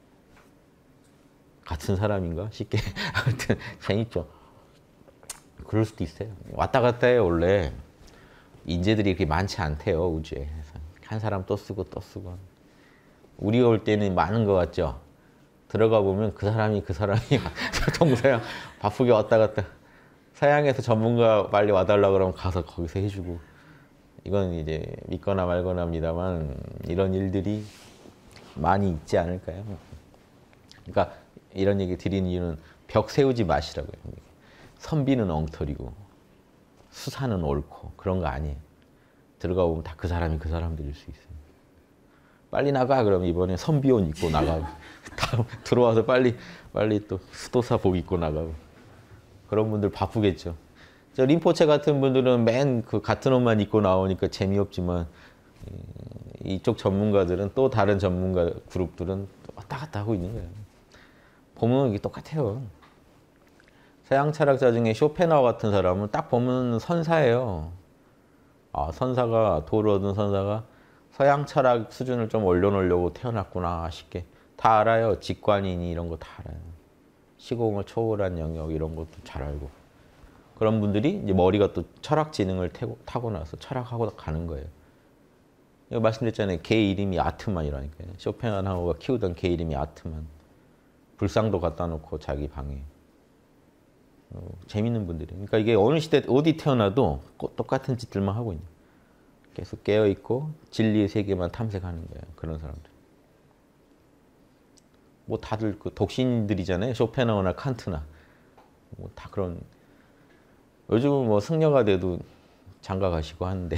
같은 사람인가 싶게 아무튼 재밌죠. 그럴 수도 있어요. 왔다 갔다 해요. 원래 인재들이 그렇게 많지 않대요. 우주에. 그래서 한 사람 또 쓰고 또 쓰고. 우리가 올 때는 많은 것 같죠. 들어가 보면 그 사람이 동서양 바쁘게 왔다 갔다. 서양에서 전문가 빨리 와달라 그러면 가서 거기서 해주고. 이건 이제 믿거나 말거나 합니다만 이런 일들이 많이 있지 않을까요? 그러니까 이런 얘기 드리는 이유는 벽 세우지 마시라고요. 선비는 엉터리고 수사는 옳고 그런 거 아니에요. 들어가 보면 다 그 사람이 그 사람들일 수 있어요. 빨리 나가 그러면 이번에 선비옷 입고 나가고 다음 들어와서 빨리 또 수도사 복 입고 나가고 그런 분들 바쁘겠죠. 저 림포체 같은 분들은 맨 그 같은 옷만 입고 나오니까 재미없지만 이쪽 전문가들은 또 다른 전문가 그룹들은 왔다 갔다 하고 있는 거예요. 보면 이게 똑같아요. 서양 철학자 중에 쇼펜하우 같은 사람은 딱 보면 선사예요. 아, 선사가 도를 얻은 선사가 서양 철학 수준을 좀 올려놓으려고 태어났구나 싶게 다 알아요. 직관이니 이런 거 다 알아요. 시공을 초월한 영역 이런 것도 잘 알고 그런 분들이 이제 머리가 또 철학 지능을 타고나서 철학하고 가는 거예요. 이거 말씀드렸잖아요. 개 이름이 아트만이라니까요. 쇼펜하우가 키우던 개 이름이 아트만. 불상도 갖다 놓고 자기 방에. 재밌는 분들이. 그러니까 이게 어느 시대 어디 태어나도 똑같은 짓들만 하고 있는. 계속 깨어 있고 진리의 세계만 탐색하는 거예요. 그런 사람들. 뭐 다들 그 독신들이잖아요. 쇼펜하우나 칸트나 뭐 다 그런. 요즘은 뭐 승려가 돼도 장가 가시고 하는데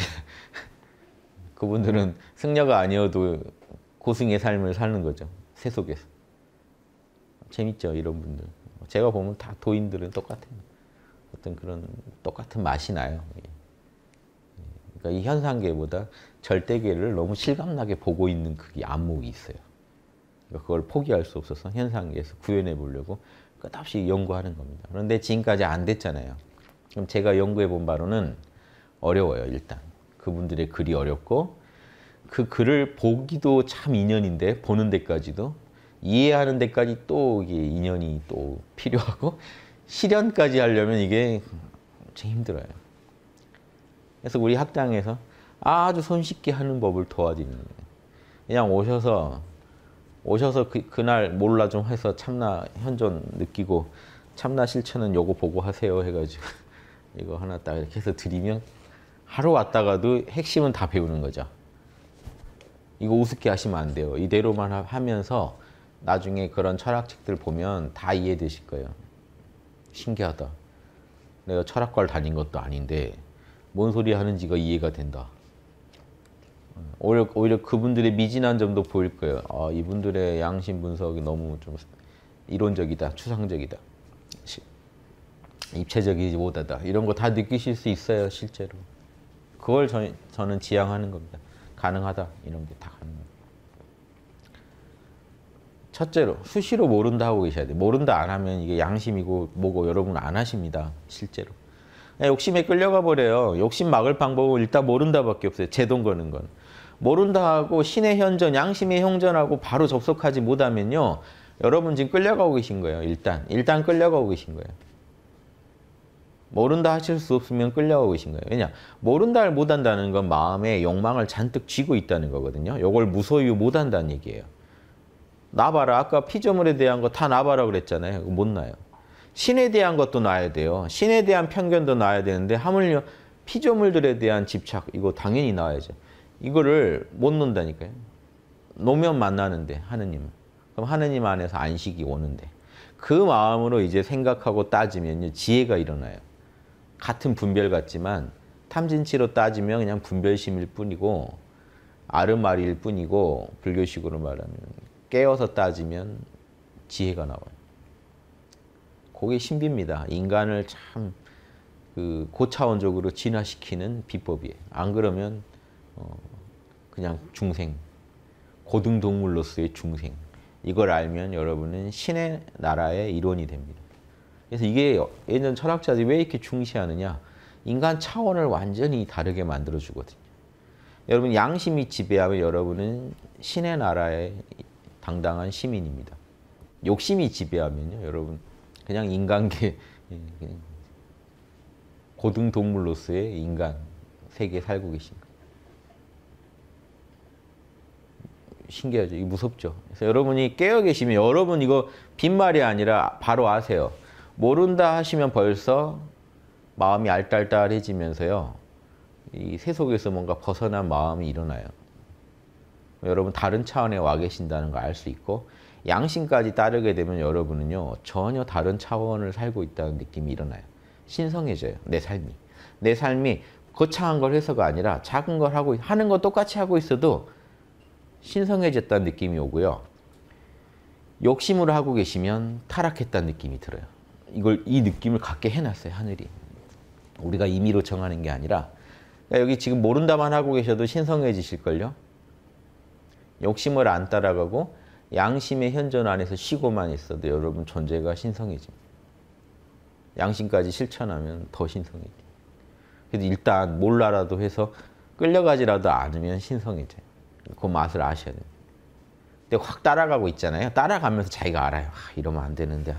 그분들은 승려가 아니어도 고승의 삶을 사는 거죠. 세속에서. 재밌죠, 이런 분들. 제가 보면 다 도인들은 똑같아요. 어떤 그런 똑같은 맛이 나요. 그러니까 이 현상계보다 절대계를 너무 실감나게 보고 있는 그게 안목이 있어요. 그러니까 그걸 포기할 수 없어서 현상계에서 구현해 보려고 끝없이 연구하는 겁니다. 그런데 지금까지 안 됐잖아요. 그럼 제가 연구해 본 바로는 어려워요, 일단. 그분들의 글이 어렵고 그 글을 보기도 참 인연인데 보는 데까지도 이해하는 데까지 또 이게 인연이 또 필요하고 실현까지 하려면 이게 엄청 힘들어요. 그래서 우리 학당에서 아주 손쉽게 하는 법을 도와드리는 거예요. 그냥 오셔서 그날 몰라 좀 해서 참나 현존 느끼고 참나 실천은 요거 보고 하세요 해가지고 이거 하나 딱 이렇게 해서 드리면 하루 왔다가도 핵심은 다 배우는 거죠. 이거 우습게 하시면 안 돼요. 이대로만 하면서 나중에 그런 철학책들 보면 다 이해되실 거예요. 신기하다. 내가 철학과를 다닌 것도 아닌데 뭔 소리 하는지가 이해가 된다. 오히려 그분들의 미진한 점도 보일 거예요. 아, 이분들의 양심 분석이 너무 좀 이론적이다, 추상적이다, 입체적이지 못하다. 이런 거 다 느끼실 수 있어요, 실제로. 그걸 저는 지향하는 겁니다. 가능하다, 이런 게 다 가능합니다. 첫째로 수시로 모른다 하고 계셔야 돼요. 모른다 안 하면 이게 양심이고 뭐고 여러분 안 하십니다, 실제로. 욕심에 끌려가 버려요. 욕심 막을 방법은 일단 모른다밖에 없어요. 제동 거는 건. 모른다 하고 신의 현존, 양심의 현존하고 바로 접속하지 못하면요. 여러분 지금 끌려가고 계신 거예요. 일단 끌려가고 계신 거예요. 모른다 하실 수 없으면 끌려가고 계신 거예요. 왜냐? 모른다를 못한다는 건 마음에 욕망을 잔뜩 쥐고 있다는 거거든요. 이걸 무소유 못한다는 얘기예요. 놔봐라. 아까 피조물에 대한 거 다 놔봐라 그랬잖아요. 못 놔요. 신에 대한 것도 놔야 돼요. 신에 대한 편견도 놔야 되는데 하물며 피조물들에 대한 집착 이거 당연히 놔야죠. 이거를 못 놓는다니까요. 놓으면 만나는데 하느님은. 그럼 하느님 안에서 안식이 오는데 그 마음으로 이제 생각하고 따지면 지혜가 일어나요. 같은 분별 같지만 탐진치로 따지면 그냥 분별심일 뿐이고 아르마리일 뿐이고 불교식으로 말하면 깨어서 따지면 지혜가 나와요. 그게 신비입니다. 인간을 참 고차원적으로 진화시키는 비법이에요. 안 그러면 그냥 중생, 고등동물로서의 중생. 이걸 알면 여러분은 신의 나라의 일원이 됩니다. 그래서 이게 예전 철학자들이 왜 이렇게 중시하느냐. 인간 차원을 완전히 다르게 만들어주거든요. 여러분 양심이 지배하면 여러분은 신의 나라의 당당한 시민입니다. 욕심이 지배하면요. 여러분 그냥 인간계, 고등동물로서의 인간 세계에 살고 계신 거예요. 신기하죠? 이거 무섭죠? 그래서 여러분이 깨어 계시면 여러분 이거 빈말이 아니라 바로 아세요. 모른다 하시면 벌써 마음이 알딸딸해지면서요. 이 세속에서 뭔가 벗어난 마음이 일어나요. 여러분 다른 차원에 와 계신다는 걸 알 수 있고 양심까지 따르게 되면 여러분은요. 전혀 다른 차원을 살고 있다는 느낌이 일어나요. 신성해져요. 내 삶이. 내 삶이 거창한 걸 해서가 아니라 작은 걸 하는 거 똑같이 하고 있어도 신성해졌다는 느낌이 오고요. 욕심으로 하고 계시면 타락했다는 느낌이 들어요. 이 느낌을 갖게 해놨어요, 하늘이. 우리가 임의로 정하는 게 아니라 그러니까 여기 지금 모른다만 하고 계셔도 신성해지실걸요. 욕심을 안 따라가고 양심의 현존 안에서 쉬고만 있어도 여러분 존재가 신성해집니다. 양심까지 실천하면 더 신성해져요. 그래도 일단 몰라라도 해서 끌려가지라도 않으면 신성해져요. 그 맛을 아셔야 돼요. 근데 확 따라가고 있잖아요. 따라가면서 자기가 알아요. 이러면 안 되는데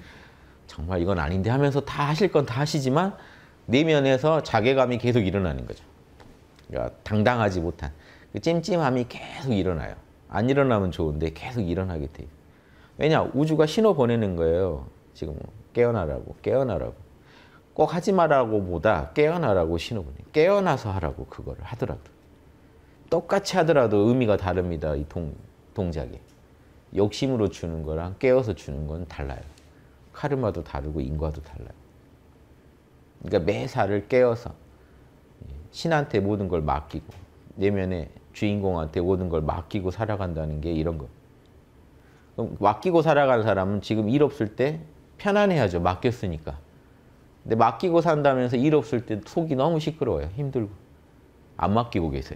정말 이건 아닌데 하면서 다 하실 건 다 하시지만 내면에서 자괴감이 계속 일어나는 거죠. 그러니까 당당하지 못한 그 찜찜함이 계속 일어나요. 안 일어나면 좋은데 계속 일어나게 돼요. 왜냐? 우주가 신호 보내는 거예요. 지금 깨어나라고. 꼭 하지 말라고 보다 깨어나라고 신호 보내요. 깨어나서 하라고 그거를 하더라도. 똑같이 하더라도 의미가 다릅니다. 이 동작이. 욕심으로 주는 거랑 깨어서 주는 건 달라요. 카르마도 다르고 인과도 달라요. 그러니까 매사를 깨어서 신한테 모든 걸 맡기고 내면의 주인공한테 모든 걸 맡기고 살아간다는 게 이런 거. 그럼 맡기고 살아가는 사람은 지금 일 없을 때 편안해야죠. 맡겼으니까. 근데 맡기고 산다면서 일 없을 때 속이 너무 시끄러워요. 힘들고. 안 맡기고 계세요.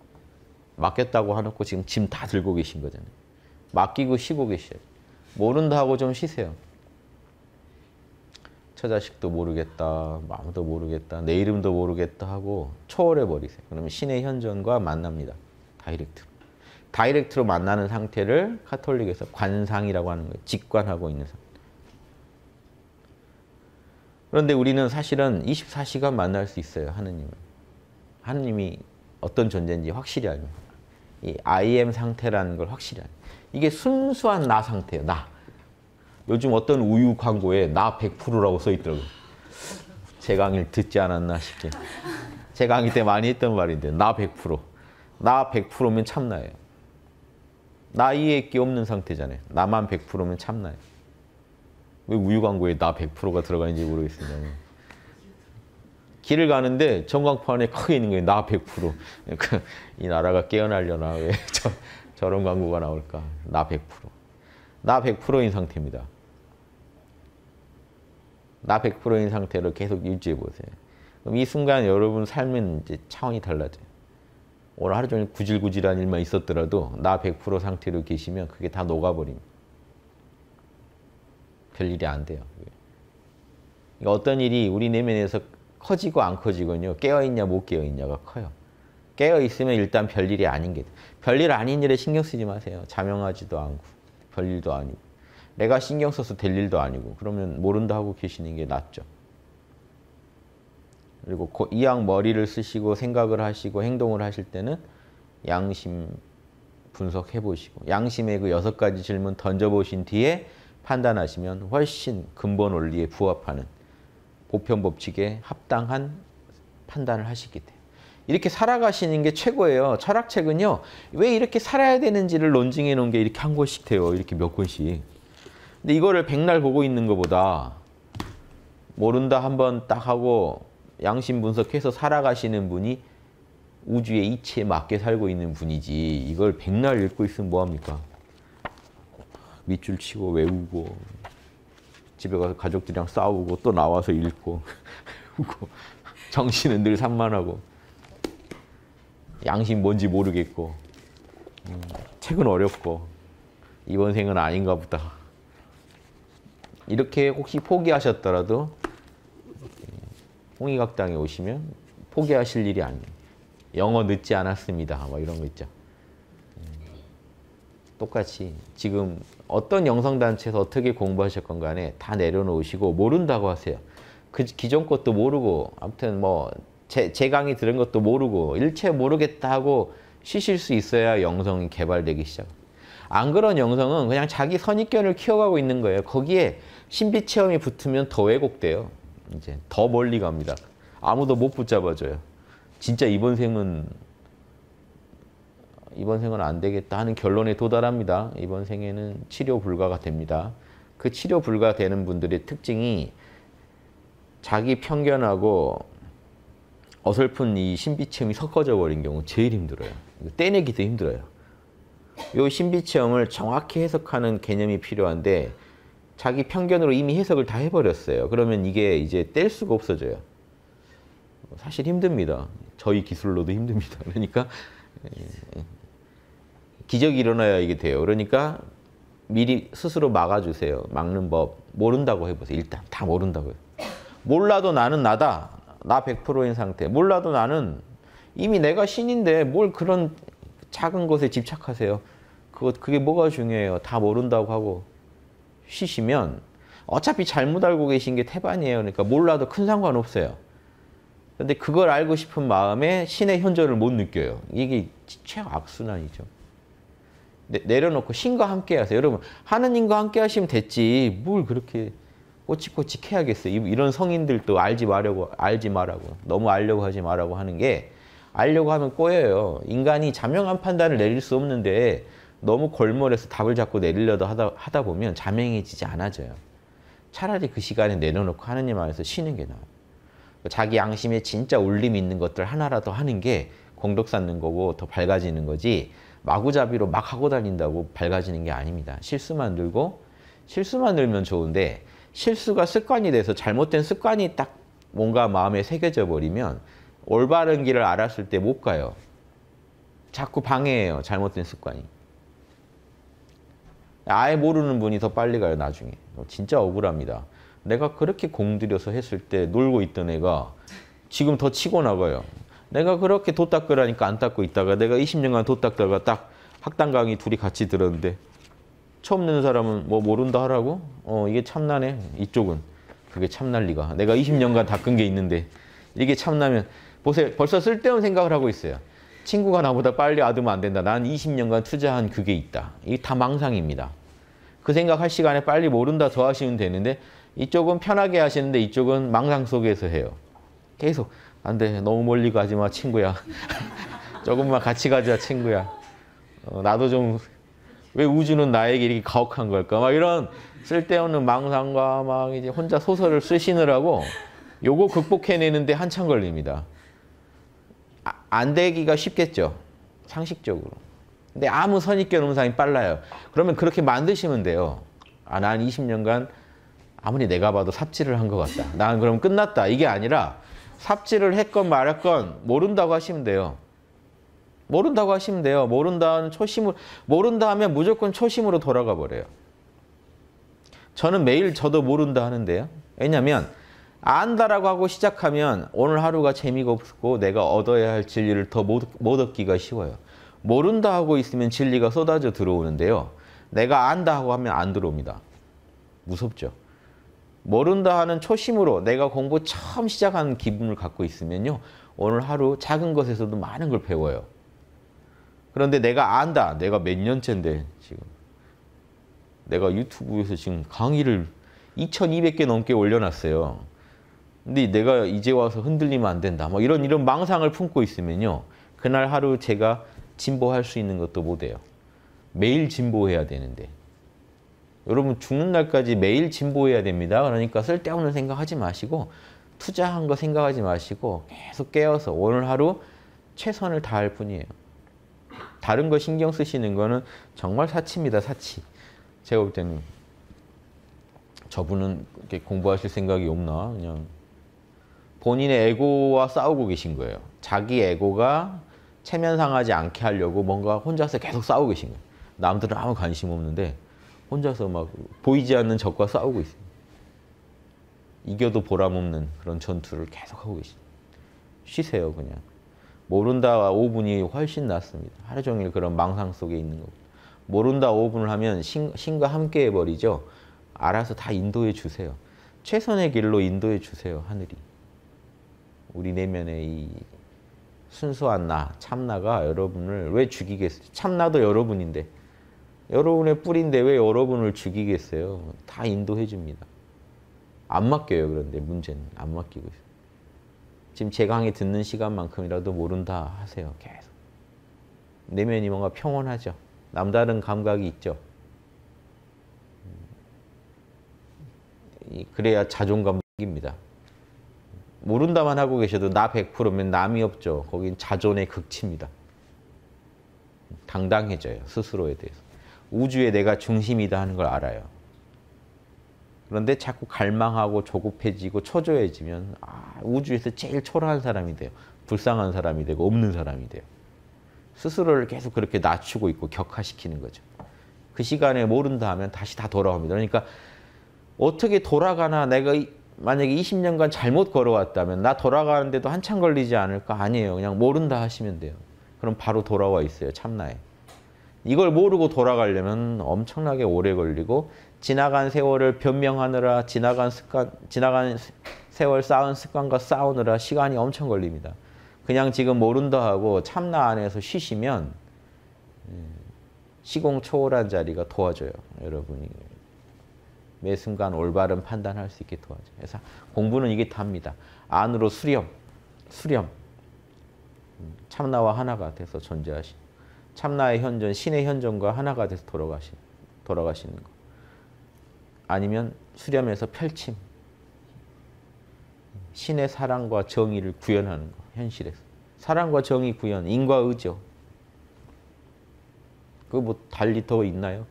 맡겼다고 해놓고 지금 짐 다 들고 계신 거잖아요. 맡기고 쉬고 계셔야죠. 모른다 하고 좀 쉬세요. 처자식도 모르겠다, 마음도 모르겠다, 내 이름도 모르겠다 하고 초월해버리세요. 그러면 신의 현존과 만납니다. 다이렉트로. 다이렉트로 만나는 상태를 카톨릭에서 관상이라고 하는 거예요. 직관하고 있는 상태. 그런데 우리는 사실은 24시간 만날 수 있어요. 하느님을. 하느님이 어떤 존재인지 확실히 알면. 이 I am 상태라는 걸 확실히 알면. 이게 순수한 나 상태예요. 나. 요즘 어떤 우유 광고에 나 100%라고 써 있더라고요. 제 강의를 듣지 않았나 싶게. 제 강의 때 많이 했던 말인데 나 100%. 나 100%면 참나예요. 나이에 게 없는 상태잖아요. 나만 100%면 참나예요. 왜 우유 광고에 나 100%가 들어가는지 모르겠습니다. 길을 가는데 전광판에 크게 있는 거예요. 나 100%. 이 나라가 깨어나려나 왜 저런 광고가 나올까. 나 100%. 나 100%인 상태입니다. 나 100%인 상태로 계속 유지해 보세요. 그럼 이 순간 여러분 삶은 이제 차원이 달라져요. 오늘 하루 종일 구질구질한 일만 있었더라도 나 100% 상태로 계시면 그게 다 녹아버립니다. 별일이 안 돼요. 그러니까 어떤 일이 우리 내면에서 커지고 안 커지고는요. 깨어있냐 못 깨어있냐가 커요. 깨어있으면 일단 별일이 아닌 게 돼요. 별일 아닌 일에 신경 쓰지 마세요. 자명하지도 않고 별일도 아니고 내가 신경 써서 될 일도 아니고 그러면 모른다 하고 계시는 게 낫죠. 그리고 이왕 머리를 쓰시고 생각을 하시고 행동을 하실 때는 양심 분석해 보시고 양심의 그 6가지 질문 던져보신 뒤에 판단하시면 훨씬 근본 원리에 부합하는 보편 법칙에 합당한 판단을 하시게 돼요. 이렇게 살아가시는 게 최고예요. 철학책은요. 왜 이렇게 살아야 되는지를 논증해 놓은 게 이렇게 한 권씩 돼요. 이렇게 몇 권씩. 근데 이거를 백날 보고 있는 것보다 모른다 한번 딱 하고 양심 분석해서 살아가시는 분이 우주의 이치에 맞게 살고 있는 분이지 이걸 백날 읽고 있으면 뭐합니까? 밑줄 치고 외우고 집에 가서 가족들이랑 싸우고 또 나와서 읽고 정신은 늘 산만하고 양심 뭔지 모르겠고 책은 어렵고 이번 생은 아닌가 보다. 이렇게 혹시 포기하셨더라도 홍익학당에 오시면 포기하실 일이 아니에요. 영어 늦지 않았습니다. 뭐 이런 거 있죠. 똑같이 지금 어떤 영성단체에서 어떻게 공부하셨건 간에 다 내려놓으시고 모른다고 하세요. 그 기존 것도 모르고 아무튼 뭐 제 강의 들은 것도 모르고 일체 모르겠다 하고 쉬실 수 있어야 영성이 개발되기 시작. 안 그런 영성은 그냥 자기 선입견을 키워가고 있는 거예요. 거기에 신비 체험이 붙으면 더 왜곡돼요. 이제 더 멀리 갑니다. 아무도 못 붙잡아줘요. 진짜 이번 생은 안 되겠다 하는 결론에 도달합니다. 이번 생에는 치료 불가가 됩니다. 그 치료 불가 되는 분들의 특징이 자기 편견하고 어설픈 이 신비체험이 섞어져 버린 경우 제일 힘들어요. 떼내기도 힘들어요. 이 신비체험을 정확히 해석하는 개념이 필요한데 자기 편견으로 이미 해석을 다 해버렸어요. 그러면 이게 이제 뗄 수가 없어져요. 사실 힘듭니다. 저희 기술로도 힘듭니다. 그러니까 기적이 일어나야 이게 돼요. 그러니까 미리 스스로 막아주세요. 막는 법. 모른다고 해보세요. 일단 다 모른다고요. 몰라도 나는 나다. 나 100%인 상태. 몰라도 나는 이미 내가 신인데 뭘 그런 작은 것에 집착하세요. 그게 뭐가 중요해요. 다 모른다고 하고 쉬시면 어차피 잘못 알고 계신 게 태반이에요. 그러니까 몰라도 큰 상관없어요. 근데 그걸 알고 싶은 마음에 신의 현존을 못 느껴요. 이게 최악순환이죠. 내려놓고 신과 함께 하세요. 여러분 하느님과 함께 하시면 됐지 뭘 그렇게 꼬치꼬치 해야겠어요. 이런 성인들도 알지 말라고 너무 알려고 하지 말라고 하는 게 알려고 하면 꼬여요. 인간이 자명한 판단을 내릴 수 없는데 너무 골몰해서 답을 자꾸 내리려다 하다 보면 자명해지지 않아져요. 차라리 그 시간에 내려놓고 하느님 안에서 쉬는 게 나아요. 자기 양심에 진짜 울림이 있는 것들 하나라도 하는 게 공덕 쌓는 거고 더 밝아지는 거지 마구잡이로 막 하고 다닌다고 밝아지는 게 아닙니다. 실수만 늘면 좋은데 실수가 습관이 돼서 잘못된 습관이 딱 뭔가 마음에 새겨져 버리면 올바른 길을 알았을 때 못 가요. 자꾸 방해해요. 잘못된 습관이. 아예 모르는 분이 더 빨리 가요. 나중에. 진짜 억울합니다. 내가 그렇게 공들여서 했을 때 놀고 있던 애가 지금 더 치고 나가요. 내가 그렇게 돛 닦으라니까 안 닦고 있다가 내가 20년간 돛 닦다가 딱 학당 강의 둘이 같이 들었는데 처음 듣는 사람은 뭐 모른다 하라고? 이게 참나네. 이쪽은. 그게 참날 리가. 내가 20년간 닦은 게 있는데 이게 참나면 보세요. 벌써 쓸데없는 생각을 하고 있어요. 친구가 나보다 빨리 얻으면 안 된다. 난 20년간 투자한 그게 있다. 이게 다 망상입니다. 그 생각할 시간에 빨리 모른다 더 하시면 되는데 이쪽은 편하게 하시는데 이쪽은 망상 속에서 해요. 계속 안 돼. 너무 멀리 가지 마 친구야. 조금만 같이 가자 친구야. 나도 좀 왜 우주는 나에게 이렇게 가혹한 걸까? 막 이런 쓸데없는 망상과 막 이제 혼자 소설을 쓰시느라고 요거 극복해내는데 한참 걸립니다. 안 되기가 쉽겠죠. 상식적으로. 근데 아무 선입견 없는 사람이 빨라요. 그러면 그렇게 만드시면 돼요. 아, 난 20년간 아무리 내가 봐도 삽질을 한 것 같다. 난 그럼 끝났다. 이게 아니라 삽질을 했건 말했건 모른다고 하시면 돼요. 모른다고 하시면 돼요. 모른다는 초심으로, 모른다 하면 무조건 초심으로 돌아가 버려요. 저는 매일 저도 모른다 하는데요. 왜냐하면 안다라고 하고 시작하면 오늘 하루가 재미가 없고 내가 얻어야 할 진리를 더 못 얻기가 쉬워요. 모른다 하고 있으면 진리가 쏟아져 들어오는데요. 내가 안다 하고 하면 안 들어옵니다. 무섭죠. 모른다 하는 초심으로 내가 공부 처음 시작하는 기분을 갖고 있으면요. 오늘 하루 작은 것에서도 많은 걸 배워요. 그런데 내가 안다. 내가 몇 년째인데 지금. 내가 유튜브에서 지금 강의를 2200개 넘게 올려놨어요. 근데 내가 이제 와서 흔들리면 안 된다. 뭐 이런 망상을 품고 있으면요. 그날 하루 제가 진보할 수 있는 것도 못해요. 매일 진보해야 되는데. 여러분 죽는 날까지 매일 진보해야 됩니다. 그러니까 쓸데없는 생각하지 마시고 투자한 거 생각하지 마시고 계속 깨어서 오늘 하루 최선을 다할 뿐이에요. 다른 거 신경 쓰시는 거는 정말 사치입니다. 사치. 제가 볼 때는 저분은 이렇게 공부하실 생각이 없나 그냥 본인의 에고와 싸우고 계신 거예요. 자기 에고가 체면상하지 않게 하려고 뭔가 혼자서 계속 싸우고 계신 거예요. 남들은 아무 관심 없는데 혼자서 막 보이지 않는 적과 싸우고 있어요. 이겨도 보람없는 그런 전투를 계속 하고 계시죠. 쉬세요 그냥. 모른다 5분이 훨씬 낫습니다. 하루 종일 그런 망상 속에 있는 거고. 모른다 5분을 하면 신과 함께 해버리죠. 알아서 다 인도해 주세요. 최선의 길로 인도해 주세요. 하늘이. 우리 내면의 이 순수한 나, 참나가 여러분을 왜 죽이겠어요? 참나도 여러분인데. 여러분의 뿌리인데 왜 여러분을 죽이겠어요? 다 인도해 줍니다. 안 맡겨요. 그런데 문제는 안 맡기고 있어요. 지금 제 강의 듣는 시간만큼이라도 모른다 하세요. 계속. 내면이 뭔가 평온하죠. 남다른 감각이 있죠. 그래야 자존감 생깁니다. 모른다만 하고 계셔도 나 100%면 남이 없죠. 거긴 자존의 극치입니다. 당당해져요. 스스로에 대해서. 우주에 내가 중심이다 하는 걸 알아요. 그런데 자꾸 갈망하고 조급해지고 초조해지면 우주에서 제일 초라한 사람이 돼요. 불쌍한 사람이 되고 없는 사람이 돼요. 스스로를 계속 그렇게 낮추고 있고 격하시키는 거죠. 그 시간에 모른다 하면 다시 다 돌아옵니다. 그러니까 어떻게 돌아가나 내가 만약에 20년간 잘못 걸어왔다면 나 돌아가는데도 한참 걸리지 않을까? 아니에요. 그냥 모른다 하시면 돼요. 그럼 바로 돌아와 있어요. 참나에. 이걸 모르고 돌아가려면 엄청나게 오래 걸리고 지나간 세월을 변명하느라 지나간 세월 쌓은 습관과 싸우느라 시간이 엄청 걸립니다. 그냥 지금 모른다 하고 참나 안에서 쉬시면 시공초월한 자리가 도와줘요. 여러분이 매 순간 올바른 판단할 수 있게 도와줘요. 그래서 공부는 이게 답니다. 안으로 수렴. 참나와 하나가 돼서 존재하시는 참나의 현존, 신의 현존과 하나가 돼서 돌아가시는 거. 아니면 수렴해서 펼침. 신의 사랑과 정의를 구현하는 거. 현실에서. 사랑과 정의 구현, 인과 의죠. 그거 뭐 달리 더 있나요?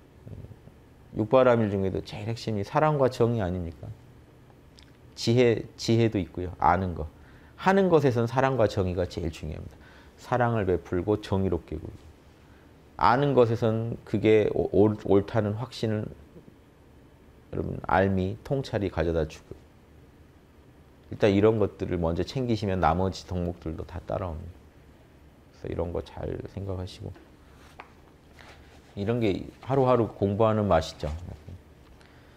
육바라밀 중에도 제일 핵심이 사랑과 정의 아닙니까? 지혜도 있고요. 아는 것. 하는 것에선 사랑과 정의가 제일 중요합니다. 사랑을 베풀고 정의롭게 굴고. 아는 것에선 그게 옳다는 확신을 여러분 알미, 통찰이 가져다 주고. 일단 이런 것들을 먼저 챙기시면 나머지 덕목들도 다 따라옵니다. 그래서 이런 거 잘 생각하시고. 이런 게 하루하루 공부하는 맛이죠.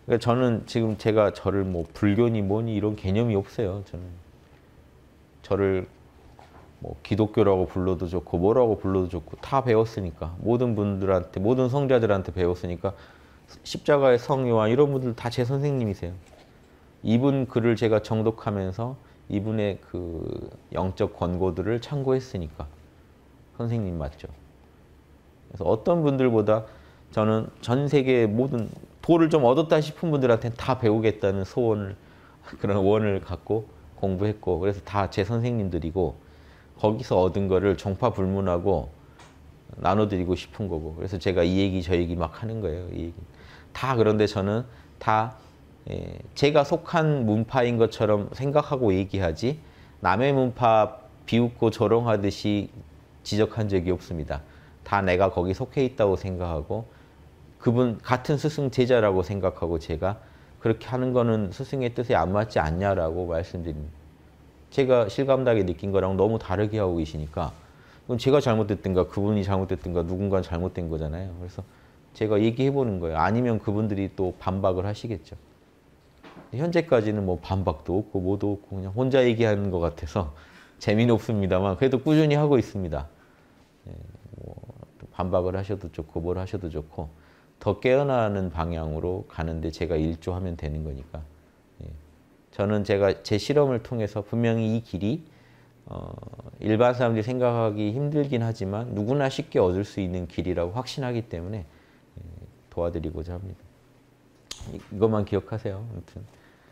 그러니까 저는 지금 제가 저를 뭐 불교니 뭐니 이런 개념이 없어요. 저는 저를 뭐 기독교라고 불러도 좋고 뭐라고 불러도 좋고 다 배웠으니까 모든 분들한테 모든 성자들한테 배웠으니까 십자가의 성요한 이런 분들 다 제 선생님이세요. 이분 글을 제가 정독하면서 이분의 그 영적 권고들을 참고했으니까 선생님 맞죠. 그래서 어떤 분들보다 저는 전 세계 모든 도를 좀 얻었다 싶은 분들한테는 다 배우겠다는 소원을 그런 원을 갖고 공부했고 그래서 다 제 선생님들이고 거기서 얻은 거를 종파불문하고 나눠드리고 싶은 거고 그래서 제가 이 얘기 저 얘기 막 하는 거예요. 이 얘기. 다 그런데 저는 다 제가 속한 문파인 것처럼 생각하고 얘기하지 남의 문파 비웃고 조롱하듯이 지적한 적이 없습니다. 다 내가 거기 속해 있다고 생각하고 그분 같은 스승 제자라고 생각하고 제가 그렇게 하는 거는 스승의 뜻에 안 맞지 않냐라고 말씀드립니다. 제가 실감나게 느낀 거랑 너무 다르게 하고 계시니까 그럼 제가 잘못됐든가 그분이 잘못됐든가 누군가 잘못된 거잖아요. 그래서 제가 얘기해보는 거예요. 아니면 그분들이 또 반박을 하시겠죠. 현재까지는 뭐 반박도 없고 뭐도 없고 그냥 혼자 얘기하는 것 같아서 재미는 없습니다만 그래도 꾸준히 하고 있습니다. 뭐 반박을 하셔도 좋고 뭘 하셔도 좋고 더 깨어나는 방향으로 가는데 제가 일조하면 되는 거니까. 저는 제가 제 실험을 통해서 분명히 이 길이 일반 사람들이 생각하기 힘들긴 하지만 누구나 쉽게 얻을 수 있는 길이라고 확신하기 때문에 도와드리고자 합니다. 이것만 기억하세요. 아무튼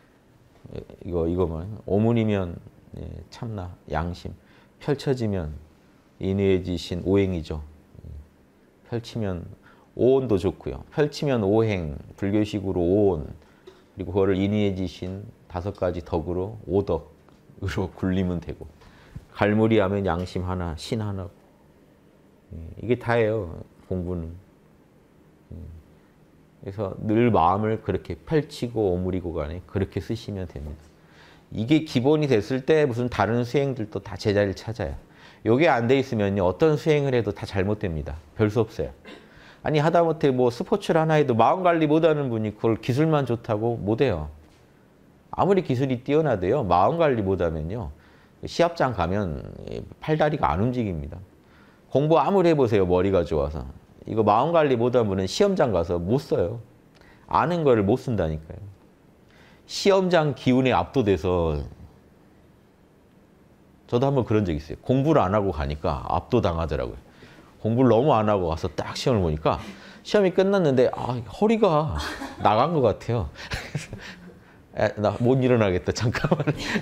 이거만 오문이면 참나 양심, 펼쳐지면 인의해지신 오행이죠. 펼치면 오온도 좋고요. 펼치면 오행, 불교식으로 오온, 그리고 그거를 인의해지신 5가지 덕으로 오덕으로 굴리면 되고 갈무리하면 양심 하나, 신 하나. 이게 다예요. 공부는. 그래서 늘 마음을 그렇게 펼치고 오므리고 간에 그렇게 쓰시면 됩니다. 이게 기본이 됐을 때 무슨 다른 수행들도 다 제자리를 찾아요. 이게 안 돼 있으면요. 어떤 수행을 해도 다 잘못됩니다. 별 수 없어요. 아니 하다못해 뭐 스포츠를 하나 해도 마음 관리 못하는 분이 그걸 기술만 좋다고 못해요. 아무리 기술이 뛰어나도요. 마음 관리 못하면요. 시합장 가면 팔다리가 안 움직입니다. 공부 아무리 해보세요. 머리가 좋아서. 이거 마음 관리 못한 분은 시험장 가서 못 써요. 아는 거를 못 쓴다니까요. 시험장 기운에 압도돼서 저도 한번 그런 적 있어요. 공부를 안 하고 가니까 압도당하더라고요. 공부를 너무 안 하고 가서 딱 시험을 보니까 시험이 끝났는데 허리가 나간 것 같아요. 나 못 일어나겠다. 잠깐만.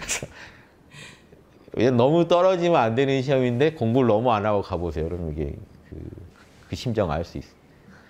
너무 떨어지면 안 되는 시험인데 공부를 너무 안 하고 가보세요. 그러면 이게 그 심정 알 수 있어요.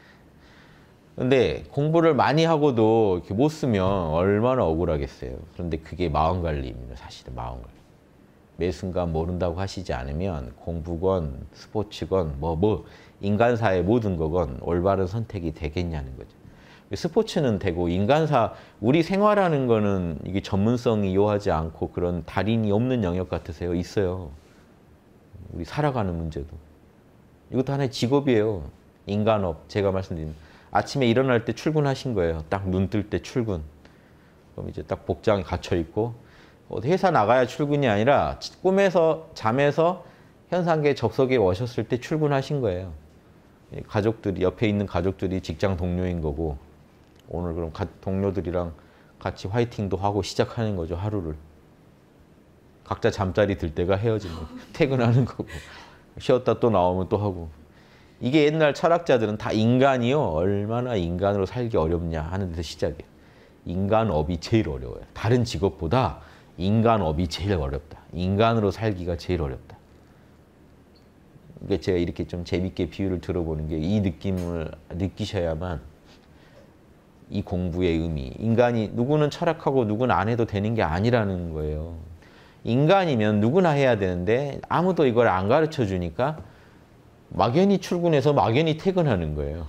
근데 공부를 많이 하고도 이렇게 못 쓰면 얼마나 억울하겠어요. 그런데 그게 마음 관리입니다. 사실은 마음 관리. 매 순간 모른다고 하시지 않으면 공부건 스포츠건 인간사의 모든 거건 올바른 선택이 되겠냐는 거죠. 스포츠는 되고 인간사, 우리 생활하는 거는 이게 전문성이 요하지 않고 그런 달인이 없는 영역 같으세요? 있어요. 우리 살아가는 문제도. 이것도 하나의 직업이에요. 인간업. 제가 말씀드린 아침에 일어날 때 출근하신 거예요. 딱 눈 뜰 때 출근. 그럼 이제 딱 복장이 갖춰 있고 회사 나가야 출근이 아니라 꿈에서 잠에서 현상계 접석에 오셨을 때 출근하신 거예요. 가족들이 옆에 있는 가족들이 직장 동료인 거고 오늘 그럼 동료들이랑 같이 화이팅도 하고 시작하는 거죠. 하루를. 각자 잠자리 들 때가 헤어지는 거고 퇴근하는 거고 쉬었다 또 나오면 또 하고. 이게 옛날 철학자들은 다 인간이요. 얼마나 인간으로 살기 어렵냐 하는 데서 시작이에요. 인간업이 제일 어려워요. 다른 직업보다 인간업이 제일 어렵다. 인간으로 살기가 제일 어렵다. 그러니까 제가 이렇게 좀 재밌게 비유를 들어보는 게 이 느낌을 느끼셔야만 이 공부의 의미. 인간이 누구는 철학하고 누구는 안 해도 되는 게 아니라는 거예요. 인간이면 누구나 해야 되는데 아무도 이걸 안 가르쳐 주니까 막연히 출근해서 막연히 퇴근하는 거예요.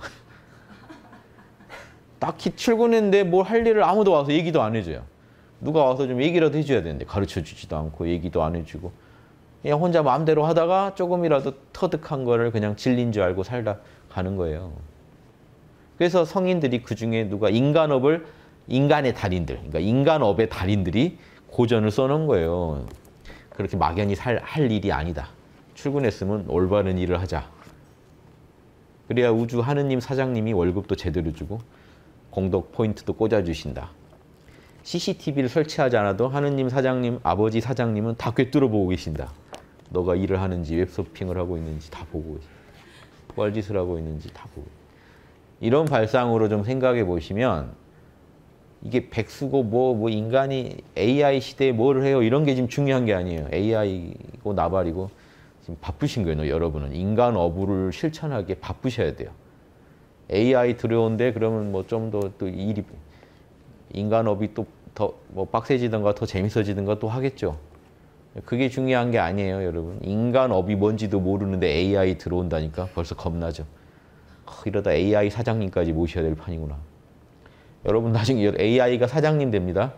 딱히 출근했는데 뭘 할 일을 아무도 와서 얘기도 안 해줘요. 누가 와서 좀 얘기라도 해줘야 되는데 가르쳐 주지도 않고 얘기도 안 해주고 그냥 혼자 마음대로 하다가 조금이라도 터득한 거를 그냥 진리인 줄 알고 살다 가는 거예요. 그래서 성인들이 그중에 누가 인간업을 인간의 달인들, 그러니까 인간업의 달인들이 고전을 써놓은 거예요. 그렇게 막연히 할 일이 아니다. 출근했으면 올바른 일을 하자. 그래야 우주 하느님 사장님이 월급도 제대로 주고 공덕 포인트도 꽂아주신다. CCTV를 설치하지 않아도 하느님 사장님, 아버지 사장님은 다 꿰뚫어 보고 계신다. 너가 일을 하는지, 웹서핑을 하고 있는지 다 보고 계신다. 뻘짓을 하고 있는지 다 보고. 이런 발상으로 좀 생각해 보시면 이게 백수고 뭐 인간이 AI 시대에 뭘 해요 이런 게 지금 중요한 게 아니에요. AI고 나발이고 지금 바쁘신 거예요. 여러분은 인간 어부를 실천하기에 바쁘셔야 돼요. AI 들어온데 그러면 뭐 좀 더 또 일이 인간 업이 또 더 뭐 빡세지든가 더 재밌어지든가 또 하겠죠. 그게 중요한 게 아니에요, 여러분. 인간 업이 뭔지도 모르는데 AI 들어온다니까 벌써 겁나죠. 이러다 AI 사장님까지 모셔야 될 판이구나. 여러분 나중에 AI가 사장님 됩니다.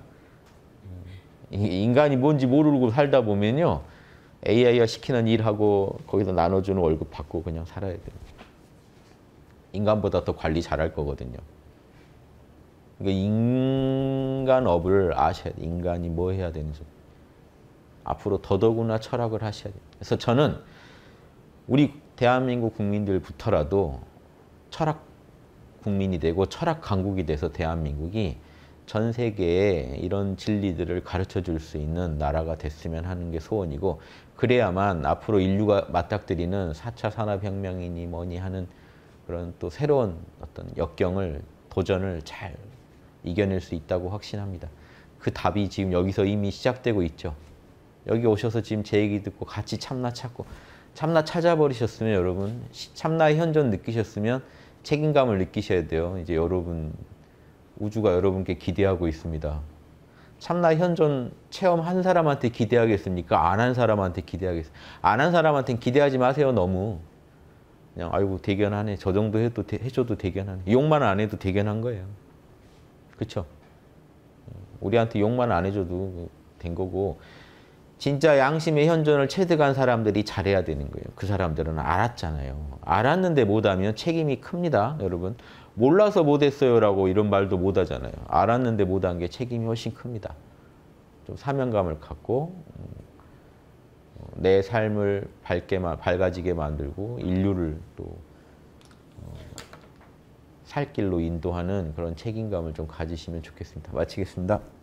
인간이 뭔지 모르고 살다 보면요. AI가 시키는 일하고 거기서 나눠주는 월급 받고 그냥 살아야 돼요. 인간보다 더 관리 잘할 거거든요. 그러니까 인간업을 아셔야 돼요. 인간이 뭐 해야 되는지. 앞으로 더더구나 철학을 하셔야 돼요. 그래서 저는 우리 대한민국 국민들부터라도 철학 국민이 되고 철학 강국이 돼서 대한민국이 전 세계에 이런 진리들을 가르쳐 줄 수 있는 나라가 됐으면 하는 게 소원이고 그래야만 앞으로 인류가 맞닥뜨리는 4차 산업혁명이니 뭐니 하는 그런 또 새로운 어떤 역경을 도전을 잘 이겨낼 수 있다고 확신합니다. 그 답이 지금 여기서 이미 시작되고 있죠. 여기 오셔서 지금 제 얘기 듣고 같이 참나 찾고 참나 찾아버리셨으면 여러분 참나의 현존 느끼셨으면 책임감을 느끼셔야 돼요. 이제 여러분 우주가 여러분께 기대하고 있습니다. 참나 현존 체험한 사람한테 기대하겠습니까? 안 한 사람한테 기대하겠습니까? 안 한 사람한테는 기대하지 마세요. 너무 그냥 아이고 대견하네. 저 정도 해줘도 대견하네. 욕만 안 해도 대견한 거예요. 그렇죠? 우리한테 욕만 안 해줘도 된 거고 진짜 양심의 현존을 체득한 사람들이 잘해야 되는 거예요. 그 사람들은 알았잖아요. 알았는데 못하면 책임이 큽니다. 여러분. 몰라서 못했어요라고 이런 말도 못하잖아요. 알았는데 못한 게 책임이 훨씬 큽니다. 좀 사명감을 갖고 내 삶을 밝아지게 만들고 인류를 또 살 길로 인도하는 그런 책임감을 좀 가지시면 좋겠습니다. 마치겠습니다.